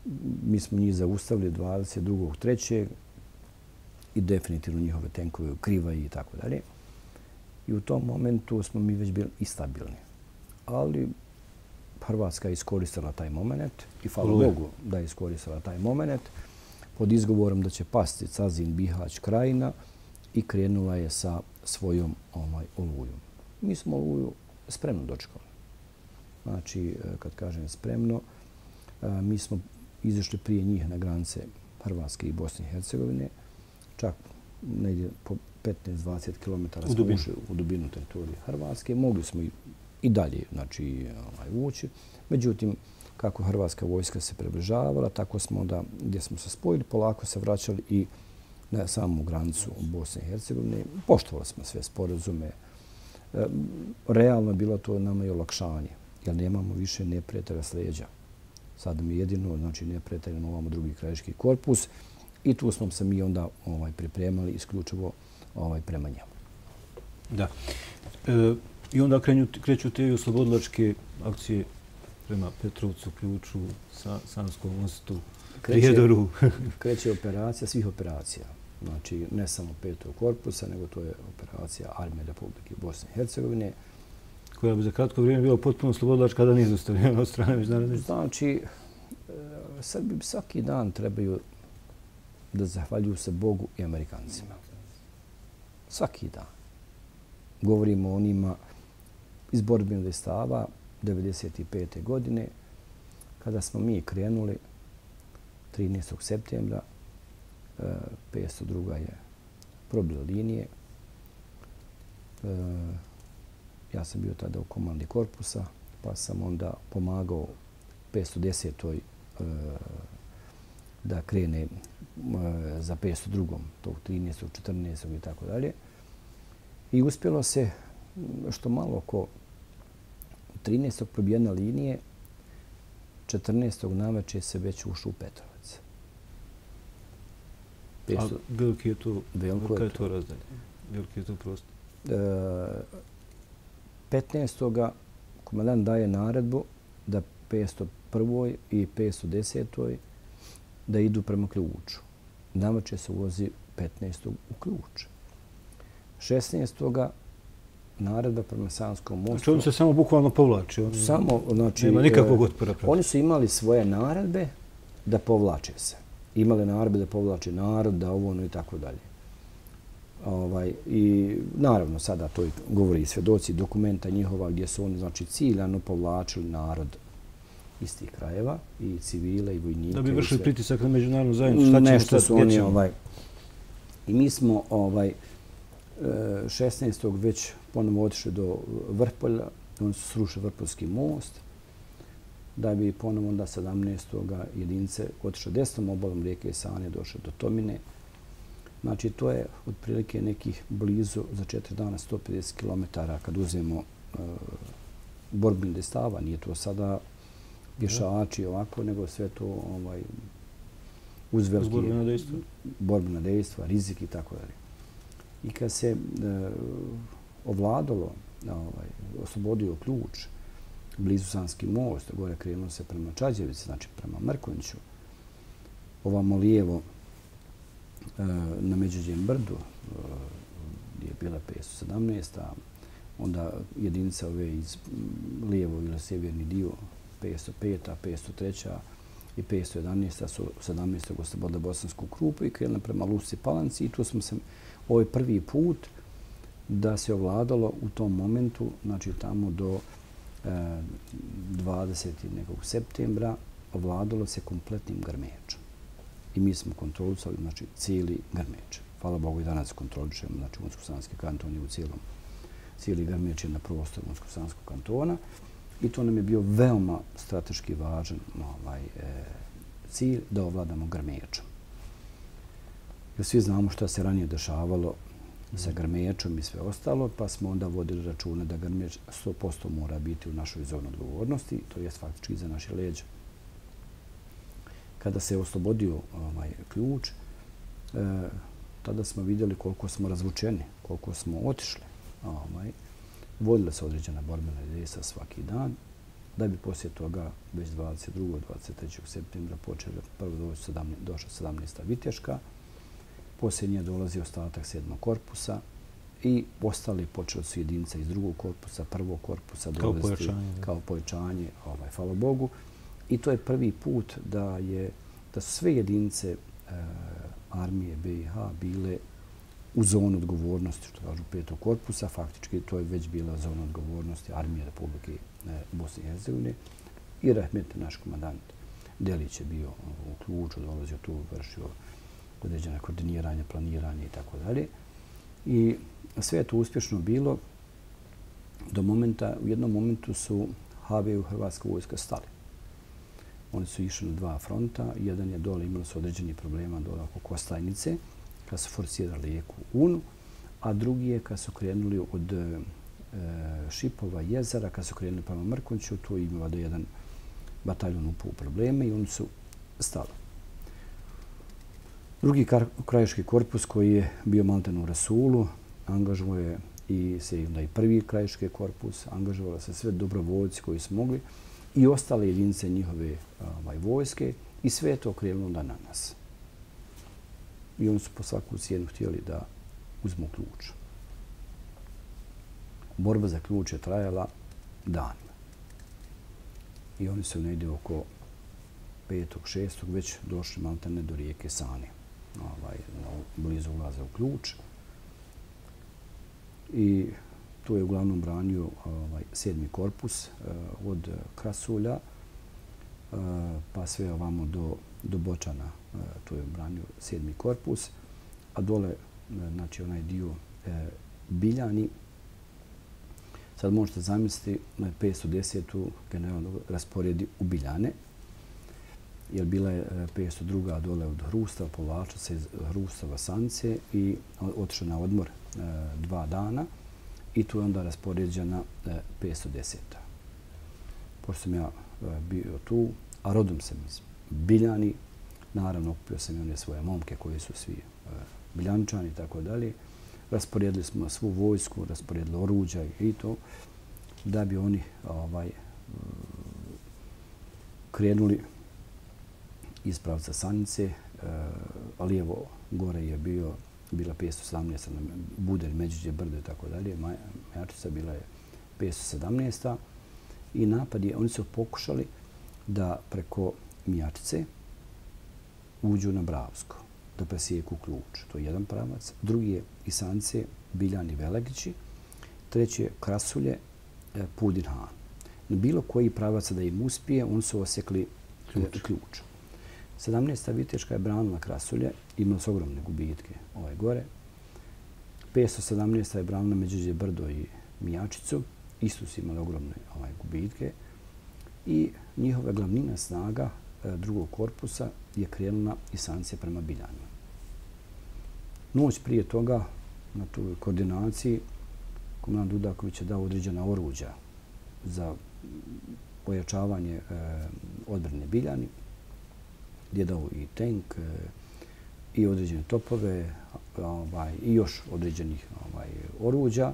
Mi smo njih zaustavili dvadeset drugog trećeg i definitivno njihove tenkove u Krivaji i tako dalje. I u tom momentu smo mi već bili i stabilni. Ali Hrvatska je iskoristila taj moment i hvala Bogu da je iskoristila taj moment pod izgovorom da će pasti Cazin, Bihać, Krajina i krenula je sa svojom ovaj, olujom. Mi smo oluju spremno dočekali. Znači, kad kažem spremno, mi smo izašli prije njih na granice Hrvatske i Bosne i Hercegovine, čak negdje po petnaest do dvadeset kilometara smo ušli u dubinu teritorije Hrvatske. Mogli smo i, i dalje znači, ovaj, ući. Međutim, kako Hrvatska vojska se približavala, tako smo onda, gdje smo se spojili, polako se vraćali i na samu granicu Bosne i Hercegovine. Poštovali smo sve sporazume. E, realno je bilo to nama i olakšanje, jer nemamo više neprijatelja s leđa. Sada mi je jedino, znači neprijatelj na ovamo drugi krajiški korpus i tu smo se mi onda ovaj, pripremali isključivo ovaj, prema njemu. Da. E, I onda krenju, kreću te oslobodilačke akcije prema Petrovcu, Ključu, Sa, Sanskom mostu, Prijedoru. Kreće operacija svih operacija. Znači, ne samo petog korpusa, nego to je operacija Armije Republike Bosne i Hercegovine. Koja bi za kratko vrijeme bila potpuno oslobodilačka, da nije izostavljena od strane međunarodne. Znači, Srbi svaki dan trebaju da zahvaljuju se Bogu i Amerikancima. Svaki dan. Govorimo o onima iz borbenog dejstava devedeset pete. godine, kada smo mi krenuli trinaestog septembra, petsto druga je probila linije. Ja sam bio tada u komandi korpusa, pa sam onda pomagao petsto desetoj da krene za petsto drugom, tog trinaestog, četrnaestog i tako dalje. I uspjelo se što malo oko trinaestog probijena linije, četrnaestog naveče se već ušlo u Petrovac. A veliki je to, velika je to razdalje? Veliki je to prostor? petnaestog komandant daje naredbu da petsto prvoj i petsto desetoj da idu prema Ključu. Navače se ulazi petnaestog u Ključ. šesnaestog naredba prema Sanskom mostu. Znači on se samo bukvalno povlači? On samo, znači, nema nikakvog otpora. Oni su imali svoje naredbe da povlače se. Imali naredbe da povlače narod, da ovo ono i tako dalje. Ovaj, I naravno sada to govori i svjedoci dokumenta njihova gdje su oni znači, ciljano povlačili narod iz tih krajeva i civile i vojnike. Da bi vršili pritisak na međunarodnu zajednicu. Nešto su oni... Ovaj, I mi smo ovaj, šesnaestog već ponovo otišli do Vrpolja. Oni su srušili Vrpolski most. Da bi ponovo onda sedamnaestog jedinice otišli desnom obalom rijeke Sane, došli do Tomine. Znači, to je otprilike nekih blizu za četiri dana sto pedeset kilometara kad uzmemo uh, borbeni dejstava. Nije to sada pješači ovako, nego sve to ovaj, uz velike borbena dejstva. borbena dejstva, rizik i tako dalje. I kad se uh, ovladalo, ovaj, oslobodio Ključ, blizu Sanski most, gore krenuo se prema Čađevici, znači prema Mrkonjiću, ovamo lijevo na Međuđem brdu, gdje je bila petsto sedamnaesta. Onda jedinica ove iz lijevo ili sjeverni dio, petsto peta, petsto treća i petsto jedanaesta su sedamnaestog oslobodile Bosansku Krupu i krenuli prema Luci Palanci. I tu smo se, ovo je prvi put da se ovladalo u tom momentu, znači tamo do dvadesetog septembra, ovladalo se kompletnim Grmečom. I mi smo kontrolisali znači, cijeli Grmeč. Hvala Bogu i danas kontrolišemo znači, Unsko-Sanski kanton i u cijelom cijeli Grmeč je na prostoru Unsko-Sanskog kantona. I to nam je bio veoma strateški važan ovaj, e, cilj da ovladamo Grmečom. Jer svi znamo što se ranije dešavalo sa Grmečom i sve ostalo, pa smo onda vodili računa da Grmeč sto posto mora biti u našoj zoni odgovornosti, to je faktički za naše leđe. Kada se oslobodio ovaj, Ključ, e, tada smo vidjeli koliko smo razvučeni, koliko smo otišli. Ovaj, vodile se određena borbena dejstva svaki dan. da bi poslije toga već dvadeset drugog do dvadeset trećeg septembra počeli prvo došla sedamnaesta viteška, poslije nje dolazi ostatak sedmog korpusa i ostali počeli su jedinice iz drugog korpusa, prvog korpusa dolaziti kao pojačanje, ovaj, hvala Bogu. I to je prvi put da, je, da su sve jedinice e, armije B i H bile u zonu odgovornosti, što kažu petog korpusa. Faktički to je već bila zona odgovornosti armije Republike e, Bosne i Hercegovine. I rahmetli naš komandant Delić je bio u Ključu, dolazio tu, vršio određene koordiniranje, planiranje i tako dalje. I sve je to uspješno bilo do momenta, u jednom momentu su H V U Hrvatska vojska stali. Oni su išli na dva fronta. Jedan je dole, imali su određeni problema dole oko Kostajnice, kad su forsirali rijeku Unu, a drugi je kad su krenuli od e, Šipova jezera, kad su krenuli prema Mrkonću, tu je imao da jedan bataljon upao u probleme i oni su stali. Drugi krajiški korpus koji je bio maltene u Rasulu, angažovao je i se onda i prvi krajiški korpus, angažovalo se sve dobrovoljci koji su mogli i ostale jedinice njihove ovaj, vojske i sve je to krenulo onda na nas. I oni su po svaku cijenu htjeli da uzmu Ključ. Borba za Ključ je trajala danima. I oni su negdje oko petog šestog već došli maltene do rijeke Sane, ovaj, blizu ulaza u Ključ. I tu je uglavnom branio ovaj, sedmi korpus uh, od Krasulja uh, pa sve ovamo do, do Bočana. Uh, tu je branio sedmi korpus, a dole, uh, znači onaj dio uh, Biljani, sad možete zamisliti na petsto desetu generalno rasporedi u Biljane, jer bila je petsto druga dole od Hrustava, povlačila se iz Hrustava Sance i otišla na odmor uh, dva dana. I tu je onda raspoređena petsto deseta. Pošto sam ja bio tu, a rodom sam iz Biljani, naravno okupio sam i one svoje momke koji su svi Biljančani i tako dalje. Rasporedili smo svu vojsku, rasporedili oruđa i to, da bi oni ovaj, krenuli iz pravca Sanice, a lijevo gore je bio bila petsto sedamnaesta, Budelj, Međuđe, Brdo i tako dalje. Majačica bila je petsto sedamnaesta. I napad je, oni su pokušali da preko Mijačice uđu na Bravsko, da presijeku Ključ. To je jedan pravac. Drugi je Isance, Biljani, Velegići. Treći je Krasulje, Puldin, Han. Na bilo koji pravac da im uspije, oni su osjekli Ključ. Ključ. sedamnaesta viteška je branila Krasulje, imala su ogromne gubitke ovaj gore. petsto sedamnaesta je branila Međuđe, Brdo i Mijačicu, isto su imali ogromne ovaj, gubitke. I njihova glavnina snaga e, drugog korpusa je krenula iz Sancije prema Biljanima. Noć prije toga, na toj koordinaciji, komandant Dudaković je dao određena oruđa za pojačavanje e, odbrane Biljani, gdje je dao i tank, i određene topove, ovaj, i još određenih ovaj, oruđa.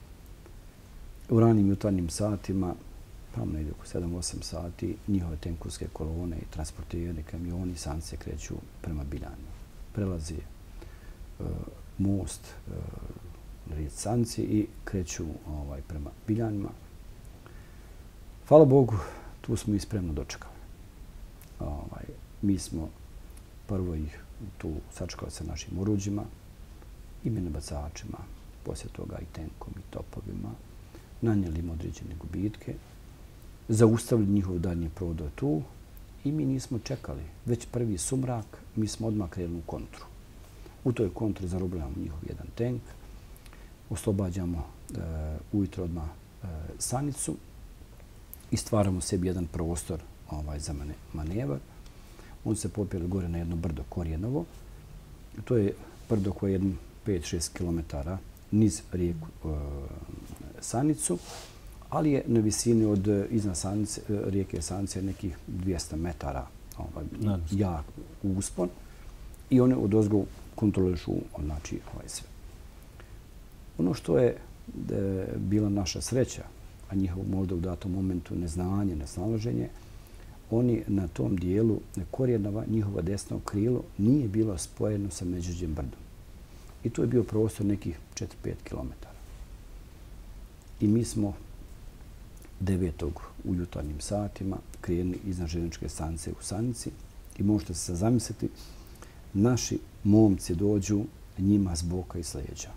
U ranim jutarnjim satima, tamo negdje oko sedam osam sati, njihove tenkovske kolone i transporteri, kamioni, Sance kreću prema Biljanima. Prelazi uh, most uh, na rijeci Sanci i kreću ovaj, prema Biljanima. Hvala Bogu, tu smo i spremno dočekali. Ovaj, mi smo prvo ih tu sačekali sa našim oruđima i minobacačima, poslije toga i tenkom i topovima, nanijeli im određene gubitke, zaustavili njihov daljnji prodor tu i mi nismo čekali. Već prvi sumrak, mi smo odmah krenuli u kontru. U toj kontru zarobljamo njihov jedan tank, oslobađamo e, ujutro odmah e, Sanicu i stvaramo sebi jedan prostor ovaj, za manevar. On se popeli gore na jedno brdo Korjenovo. To je brdo koje je jedno pet šest kilometara niz rijeku e, Sanicu, ali je na visini od iznad Sanice, rijeke Sanice nekih dvjesto metara ovaj, jak uspon i one od ozgo kontrolišu znači, ovaj sve. Ono što je e, bila naša sreća a njihovo možda u datom momentu neznanje, nesnalaženje, oni na tom dijelu korijenova, njihovo desno krilo nije bilo spojeno sa Međuđim brdom. I tu je bio prostor nekih četiri do pet kilometara. I mi smo devetog u jutarnjim satima krenuli iznad željezničke stanice u Sanici i možete se zamisliti, naši momci dođu njima s boka i s leđa.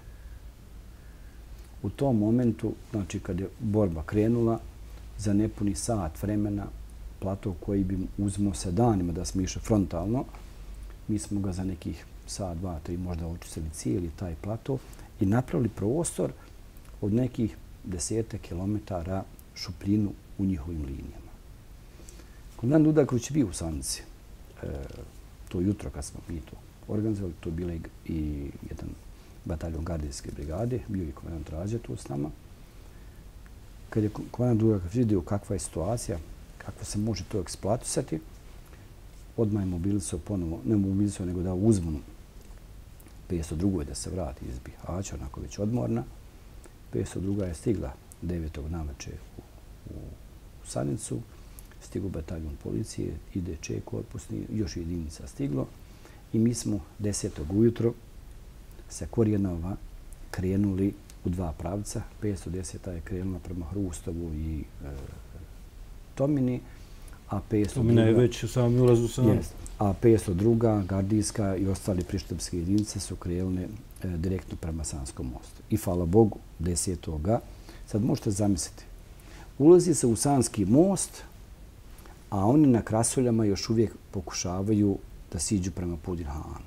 U tom momentu, znači kad je borba krenula, za nepuni sat vremena, plato koji bi uzmo se danima da smo išli frontalno, mi smo ga za nekih sat, dva, tri možda očistili cijeli taj plato i napravili prostor od nekih desete kilometara šupljinu u njihovim linijama. Komandant Dudaković je bio u Sanici. E, to jutro kad smo mi to organizovali, to je bila i jedan bataljon gardijske brigade, bio je komandant Rađa tu s nama. Kad je komandant Dudaković vidio kakva je situacija, kako se može to eksploatisati, odmah je mobilisao ponovo, ne mobilisao nego dao uzmanu petsto druga da se vrati iz Bihaća, onako već odmorna. petsto druga je stigla devetog navečer u, u, u Sanicu, stigu bataljon policije, ide Č korpusni, još jedinica stiglo i mi smo desetog ujutro sa Korijenova krenuli u dva pravca. petsto deseta je krenula prema Hrustovu i e, Tomini, a petsto druga... Tomina je već u samom ulazu sam. Yes, a petsto druga gardijska i ostali prištapske jedinice su krenule e, direktno prema Sanskom mostu. I hvala Bogu, desetoga sad možete zamisliti, ulazi se u Sanski most, a oni na krasuljama još uvijek pokušavaju da siđu prema Pudinhanu.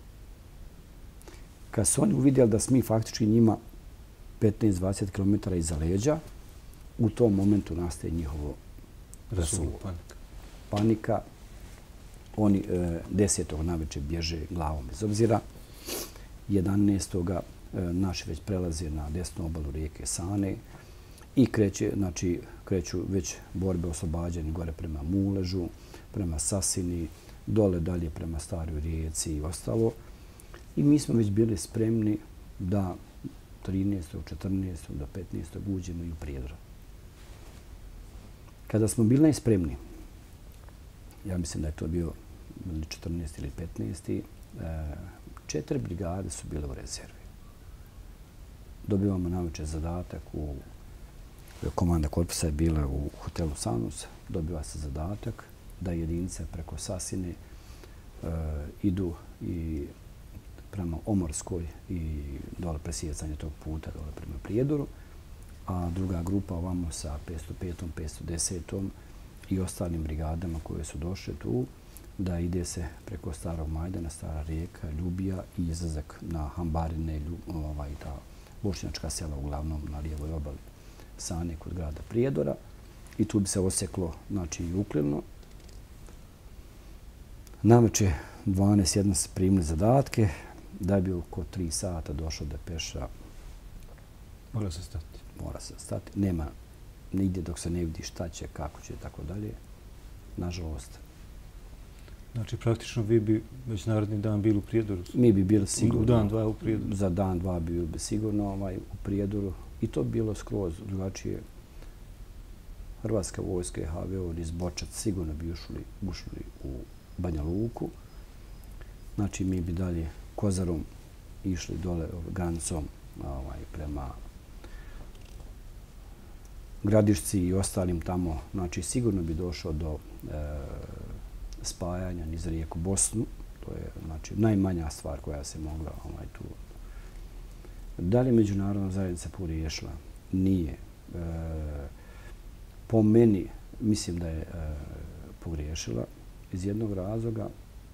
Kad su oni uvidjeli da smo mi faktički njima petnaest do dvadeset kilometara iza leđa, u tom momentu nastaje njihovo rasulo. Panika. Panika. Oni e, desetog navečer bježe glavom bez obzira. jedanaestoga e, naši već prelaze na desnu obalu rijeke Sane i kreće, znači, kreću već borbe oslobađanja gore prema Muležu, prema Sasini, dole dalje prema Staroj rijeci i ostalo. I mi smo već bili spremni da trinaestog, četrnaestog do petnaestog uđemo i u Prijedor. Kada smo bili najspremni, ja mislim da je to bio četrnaesti ili petnaesti, četiri brigade su bile u rezervi. Dobivamo navečer zadatak, u komanda korpusa je bila u hotelu Sanus, dobiva se zadatak da jedinice preko Sasine e, idu i prema Omorskoj i dole presjecanje tog puta dole prema Prijedoru, a druga grupa ovamo sa petsto petom, petsto desetom i ostalim brigadama koje su došle tu, da ide se preko Starog Majdana, Stara rijeka, Ljubija i izlazak na Hambarine, ovaj, ta bošnjačka sela uglavnom na lijevoj obali Sane kod grada Prijedora. I tu bi se oseklo, znači, i Uklino. Navečer dvanaest jedan se primili zadatke, da bi oko tri sata došlo depeša. Mora se stati. Mora se stati. Nema nigdje dok se ne vidi šta će, kako će i tako dalje. Nažalost. Znači, praktično vi bi već naredni dan bili u Prijedoru? Mi bi bili sigurno. U dan, dva u Prijedoru? Za dan, dva bi bili sigurno ovaj, u Prijedoru. I to bi bilo skroz drugačije. Hrvatska vojska i H V O iz Bočac sigurno bi ušli, ušli u Banja Luku. Znači, mi bi dalje Kozarom išli dole granicom ovaj, prema Gradišci i ostalim tamo. Znači, sigurno bi došao do e, spajanja niz rijeku Bosnu. To je, znači, najmanja stvar koja se mogla ovaj, tu. Da li je međunarodna zajednica pogriješila? Nije. E, po meni, mislim da je e, pogriješila iz jednog razloga.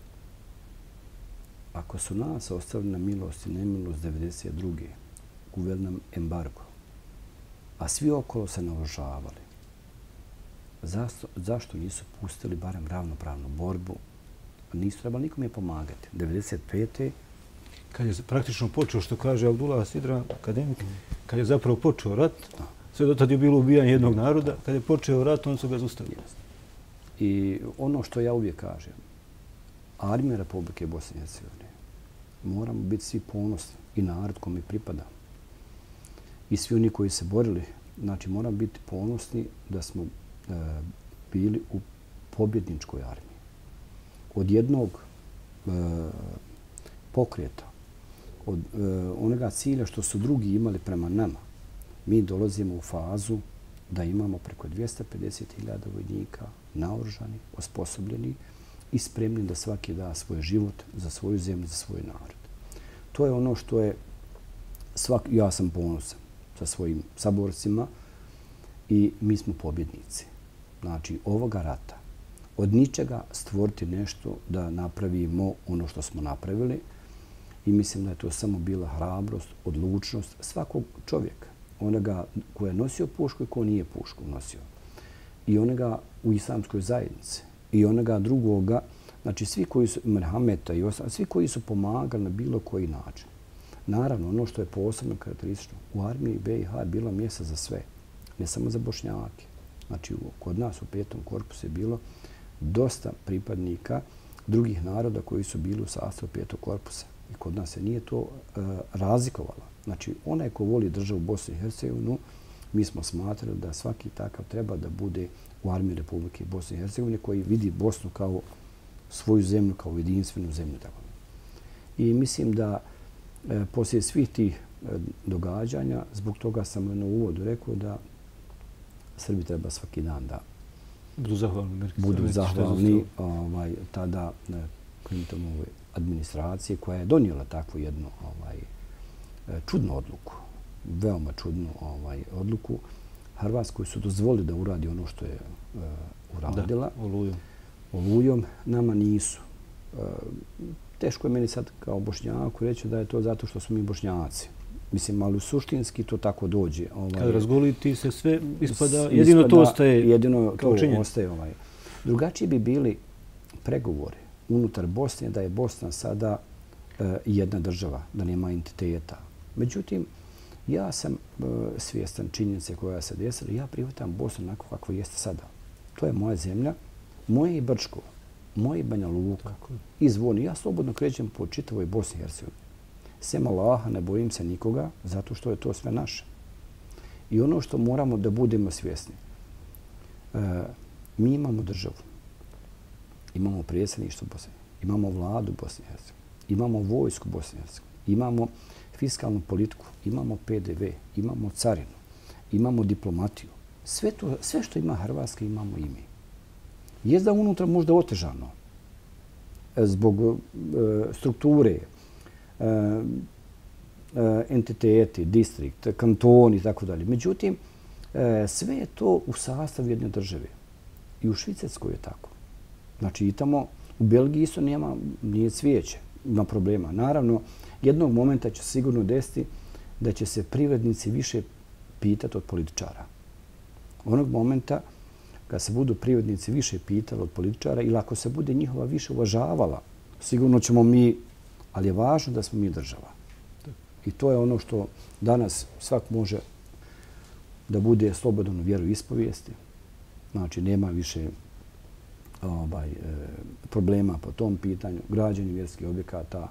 Ako su nas ostavili na milost i nemilost devedeset druge uveli nam embargo, a svi okolo se naoružavali, zašto, zašto nisu pustili barem ravnopravnu borbu? Nisu trebali nikome pomagati. devedeset pete Kad je praktično počeo, što kaže Abdullah Sidra, akademik, kad je zapravo počeo rat, sve do tad je bilo ubijanje jednog naroda, kad je počeo rat, on su ga zustavili. I ono što ja uvijek kažem, Armija Republike Bosne i Hercegovine, moramo biti svi ponosni i narod kome pripada. I svi oni koji se borili Znači, moramo biti ponosni da smo bili u pobjedničkoj armiji. Od jednog pokreta, od onoga cilja što su drugi imali prema nama, mi dolazimo u fazu da imamo preko dvjesto pedeset hiljada vojnika naoružani, osposobljeni i spremni da svaki da svoj život za svoju zemlju, za svoj narod. To je ono što je svak, ja sam ponosan sa svojim saborcima i mi smo pobjednici. Znači, ovoga rata, od ničega stvoriti nešto da napravimo ono što smo napravili i mislim da je to samo bila hrabrost, odlučnost svakog čovjeka. Onoga ko je nosio pušku i ko nije pušku nosio. I onoga u islamskoj zajednici. I onoga drugoga, znači svi koji su, Merhameta i ostali, svi koji su pomagali na bilo koji način. Naravno, ono što je posebno karakteristično, u armiji be i ha je bilo mjesta za sve, ne samo za Bošnjake. Znači, kod nas u petom korpusu je bilo dosta pripadnika drugih naroda koji su bili u sastavu petog korpusa. I kod nas se nije to uh, razlikovalo. Znači, onaj ko voli državu Bosnu i Hercegovinu, mi smo smatrali da svaki takav treba da bude u armiji Republike Bosne i Hercegovine koji vidi Bosnu kao svoju zemlju, kao jedinstvenu zemlju. I mislim da e, poslije svih tih e, događanja, zbog toga sam na uvodu rekao da Srbi treba svaki dan da budu zahvalni, budu zahvalni ovaj, tada e, Clintonove administracije koja je donijela takvu jednu ovaj, čudnu odluku, veoma čudnu ovaj, odluku. Hrvatskoj su dozvolili da uradi ono što je uh, uradila. Da, olujom. Olujom nama nisu. Uh, teško je meni sad kao Bošnjaku reći da je to zato što smo mi Bošnjaci. Mislim, ali suštinski to tako dođe. Ovaj, Kad razgoliti se sve, ispada, jedino ispada, to ostaje jedino to ostaje. Ovaj. Drugačiji bi bili pregovori unutar Bosne da je Bosna sada uh, jedna država, da nema entiteta. Međutim, ja sam uh, svjestan činjenice koja se desila. Ja prihvatam Bosnu onako kako jeste sada. To je moja zemlja, moje i Brčko, moje Banja Luka i Zvoni. Ja slobodno krećem po čitavoj Bosni i Hercegovini. Sem Allaha, ne bojim se nikoga, zato što je to sve naše. I ono što moramo da budemo svjesni. Uh, mi imamo državu, imamo predsjedništvo Bosne, imamo vladu Bosne i Hercegovine, imamo vojsku Bosne i Hercegovine, imamo fiskalnu politiku, imamo pe de ve, imamo carinu, imamo diplomatiju. Sve, to, sve što ima Hrvatska imamo i mi. Jest da unutra možda otežano zbog e, strukture, e, e, entiteti, distrikt, kantoni i tako dalje. Međutim, e, sve je to u sastavu jedne države. I u Švicarskoj je tako. Znači, i tamo u Belgiji isto nema, nije cvijeće, ima problema. Naravno, jednog momenta će sigurno desiti da će se privrednici više pitati od političara. Onog momenta kad se budu privrednici više pitali od političara ili ako se bude njihova više uvažavala, sigurno ćemo mi, ali je važno da smo mi država. I to je ono što danas svak može da bude slobodan u vjeru ispovijesti. Znači, nema više ovaj, e, problema po tom pitanju, građenju vjerskih objekata.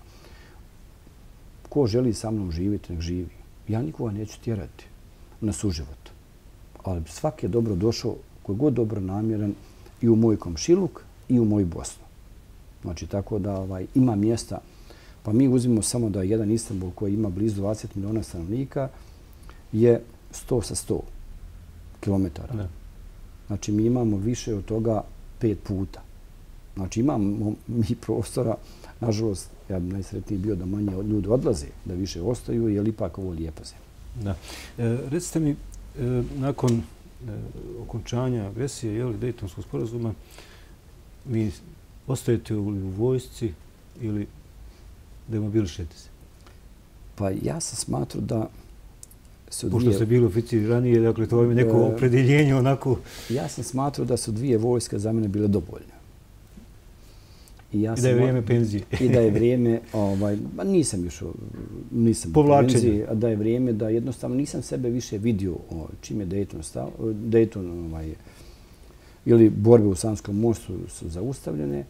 Ko želi sa mnom živjeti, nek živi. Ja nikoga neću tjerati na suživot. Ali svak je dobro došao, koji god dobro namjeran i u moj komšiluk i u moju Bosnu. Znači, tako da ovaj, ima mjesta. Pa mi uzmimo samo da jedan Istanbul koji ima blizu dvadeset miliona stanovnika je sto sa sto kilometara. Ne. Znači, mi imamo više od toga pet puta. Znači, imamo mi prostora. Nažalost, ja bi najsretniji bio da manje ljudi odlaze, da više ostaju, jer ipak ovo lijepa zemlja. Da. E, recite mi, e, nakon e, okončanja agresije, jeli, Dejtonskog sporazuma, vi ostajete u, u vojsci ili demobilišete se? Pa ja sam smatruo da su dvije... Pošto ste bili oficiri ranije, dakle, to je neko opredjeljenje onako... Ja sam smatruo da su dvije vojske za mene bile dovoljne. I, ja I da je vrijeme penzije. I da je vrijeme, ovaj, ba nisam još nisam povlačenje. A da je vrijeme da jednostavno nisam sebe više vidio o, čim je Dayton stao, Dayton ovaj, ili borbe u Sanskom mostu su zaustavljene.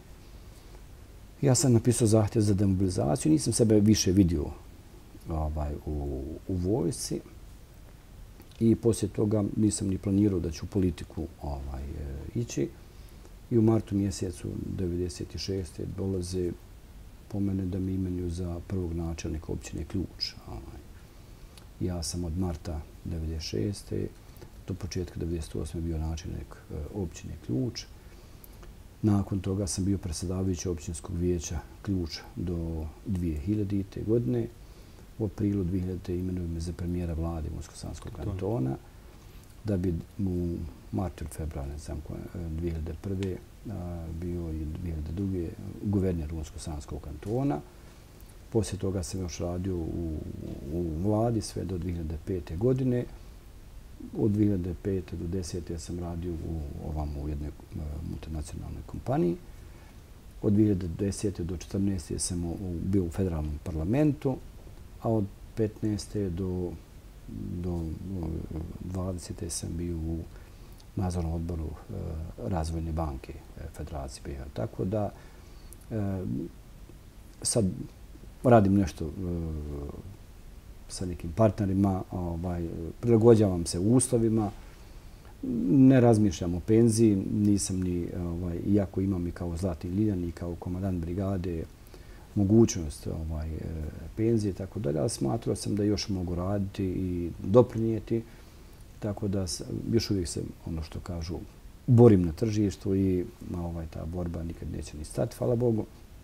Ja sam napisao zahtjev za demobilizaciju, nisam sebe više vidio ovaj, u, u vojsci. i poslije toga nisam ni planirao da ću u politiku ovaj, ići. I u martu mjesecu devedeset šeste. dolaze po mene da mi imenuju za prvog načelnika općine Ključ. Ovaj. Ja sam od marta devedeset šeste. do početka devedeset osme. bio načelnik općine Ključ. Nakon toga sam bio predsjedavajući općinskog vijeća Ključ do dvije hiljadite. godine. U aprilu dvije hiljadite. imenuju me za premijera vlade Unsko-Sanskog kantona, da bi u martu ili februaru dvije hiljadite prve. bio i dvije hiljadite druge. guverner Unsko-Sanskog kantona. Poslije toga sam još radio u, u vladi sve do dvije hiljadite pete. godine. Od dvije hiljadite pete. do desete. sam radio u, ovamo u jednoj multinacionalnoj kompaniji. Od dvije hiljadite desete. do četrnaeste. sam u, bio u federalnom parlamentu, a od petnaeste. do, do dvadesete. sam bio u nadzornom odboru e, Razvojne banke e, Federacije B iH. Tako da e, sad radim nešto e, sa nekim partnerima, ovaj, prilagođavam se uslovima, ne razmišljam o penziji, nisam ni, ovaj, iako imam i kao Zlatni Liljan i kao komandant brigade mogućnost ovaj, penzije, tako dalje, ali smatrao sam da još mogu raditi i doprinijeti, tako da još uvijek se, ono što kažu, borim na tržištu i ovaj, ta borba nikad neće ni stati, hvala Bogu.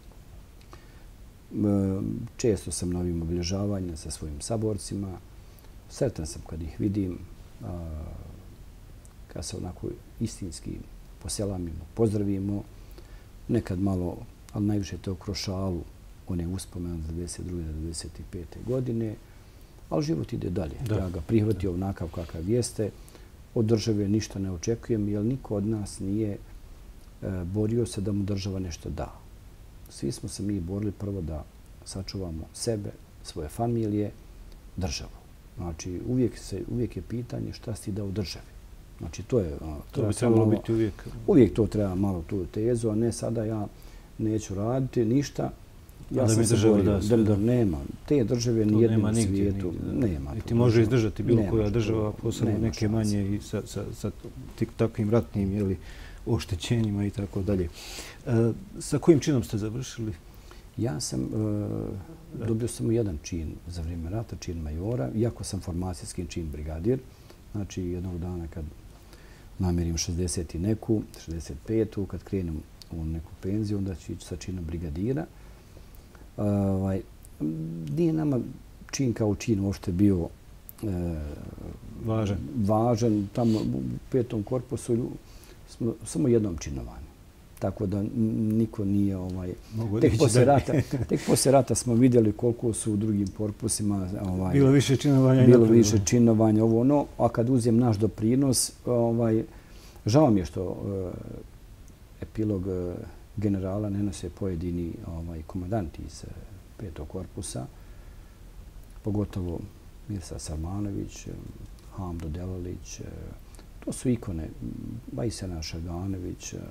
Često sam na ovim obilježavanjima sa svojim saborcima. Sretan sam kad ih vidim, kad se onako istinski poselamimo, pozdravimo. Nekad malo, ali najviše to kroz šalu, one uspomene od devedeset druge. do devedeset pete. godine. Ali život ide dalje. Da. Ja ga prihvatio onakav kakav jeste. Od države ništa ne očekujem, jer niko od nas nije e, borio se da mu država nešto da. Svi smo se mi borili prvo da sačuvamo sebe, svoje familije, državu. Znači, uvijek, se, uvijek je pitanje šta si dao državi. Znači, to je... To bi trebalo biti uvijek... Uvijek to treba malo tu tezu, a ne sada ja neću raditi ništa. Ja da sam mi se država borio. da sve, da. Nema. Te države ni jednom svijetu. Nigdje, nema. I ti može izdržati bilo nema koja država, što, posebno neke manje i sa, sa, sa takvim ratnim jeli, oštećenjima i tako dalje. E, sa kojim činom ste završili? Ja sam, e, dobio sam jedan čin za vrijeme rata, čin majora, iako sam formacijski čin brigadir. Znači, jednog dana kad namjerim šezdeset i neku, šezdeset petu, kad krenem u neku penziju, onda ću ići sa činom brigadira. Ovaj, nije nama čin kao čin uopšte bio e, važan. važan. Tamo u petom korpusu smo samo jednom činovanju. Tako da niko nije... Ovaj, tek, poslije rata, tek poslije rata smo vidjeli koliko su u drugim korpusima... Ovaj, bilo više činovanja. Bilo više činovanja. Ovo, no, a kad uzem naš doprinos, ovaj, žao mi je što uh, epilog uh, generala ne nose pojedini ovaj, komandanti iz uh, petog korpusa, pogotovo Mirsa Salmanović, Hamdo Delalić, uh, to su ikone, Bajsena Šaganović. Uh,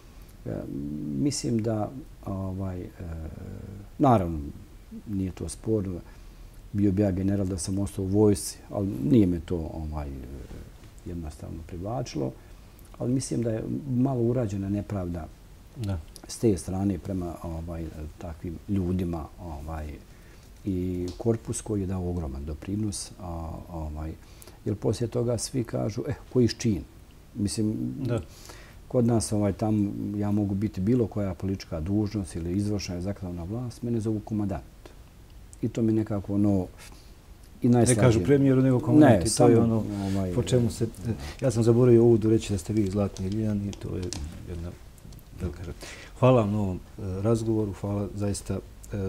mislim da, ovaj, uh, naravno, nije to sporno, bio bi ja general da sam ostao u vojsci, ali nije me to ovaj, jednostavno privlačilo. Ali mislim da je malo urađena nepravda da. S te strane prema ovaj, takvim ljudima. Ovaj, i korpus koji je dao ogroman doprinos. A, ovaj, jer poslije toga svi kažu, eh, koji čin? Mislim, da. Kod nas ovaj, tam ja mogu biti bilo koja politička dužnost ili izvršna i zakonodavna vlast, mene zovu komandant. I to mi nekako ono... Ne kažu premijeru, nego komandanti. To je ono ovaj, po čemu se... Ja sam zaboravio uvodu reći da ste vi Zlatni Liljan i to je jedna velika žrtva. Hvala vam na ovom razgovoru. Hvala, zaista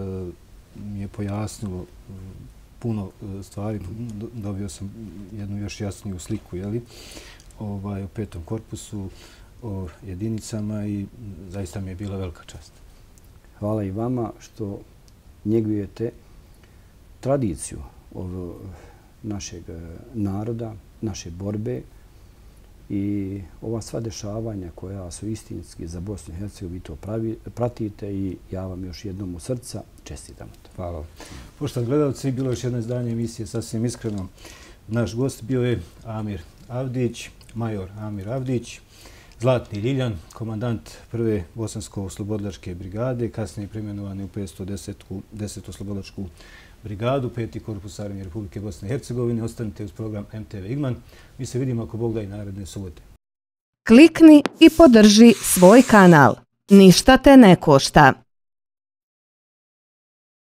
mi je pojasnilo puno stvari. Dobio sam jednu još jasniju sliku, jeli, ovaj, o petom korpusu, o jedinicama i zaista mi je bila velika čast. Hvala i vama što njegujete tradiciju našeg naroda, naše borbe i ova sva dešavanja koja su istinski za Bosnu i Hercegovinu, vi to pravi, pratite i ja vam još jednom u srca čestitam to. Hvala. Poštovani gledalci, bilo je još jedno izdanje emisije Sasvim iskreno. Naš gost bio je Amir Avdić, major Amir Avdić, Zlatni Ljiljan, komandant prve Bosansko-oslobodilačke brigade, kasnije preimenovani u petsto desetu oslobodilačku brigadu, peti korpus armije Republike Bosne i Hercegovine. Ostanite uz program M T V Igman. Mi se vidimo ako Bog da i naredne subote. Klikni i podrži svoj kanal. Ništa te ne košta.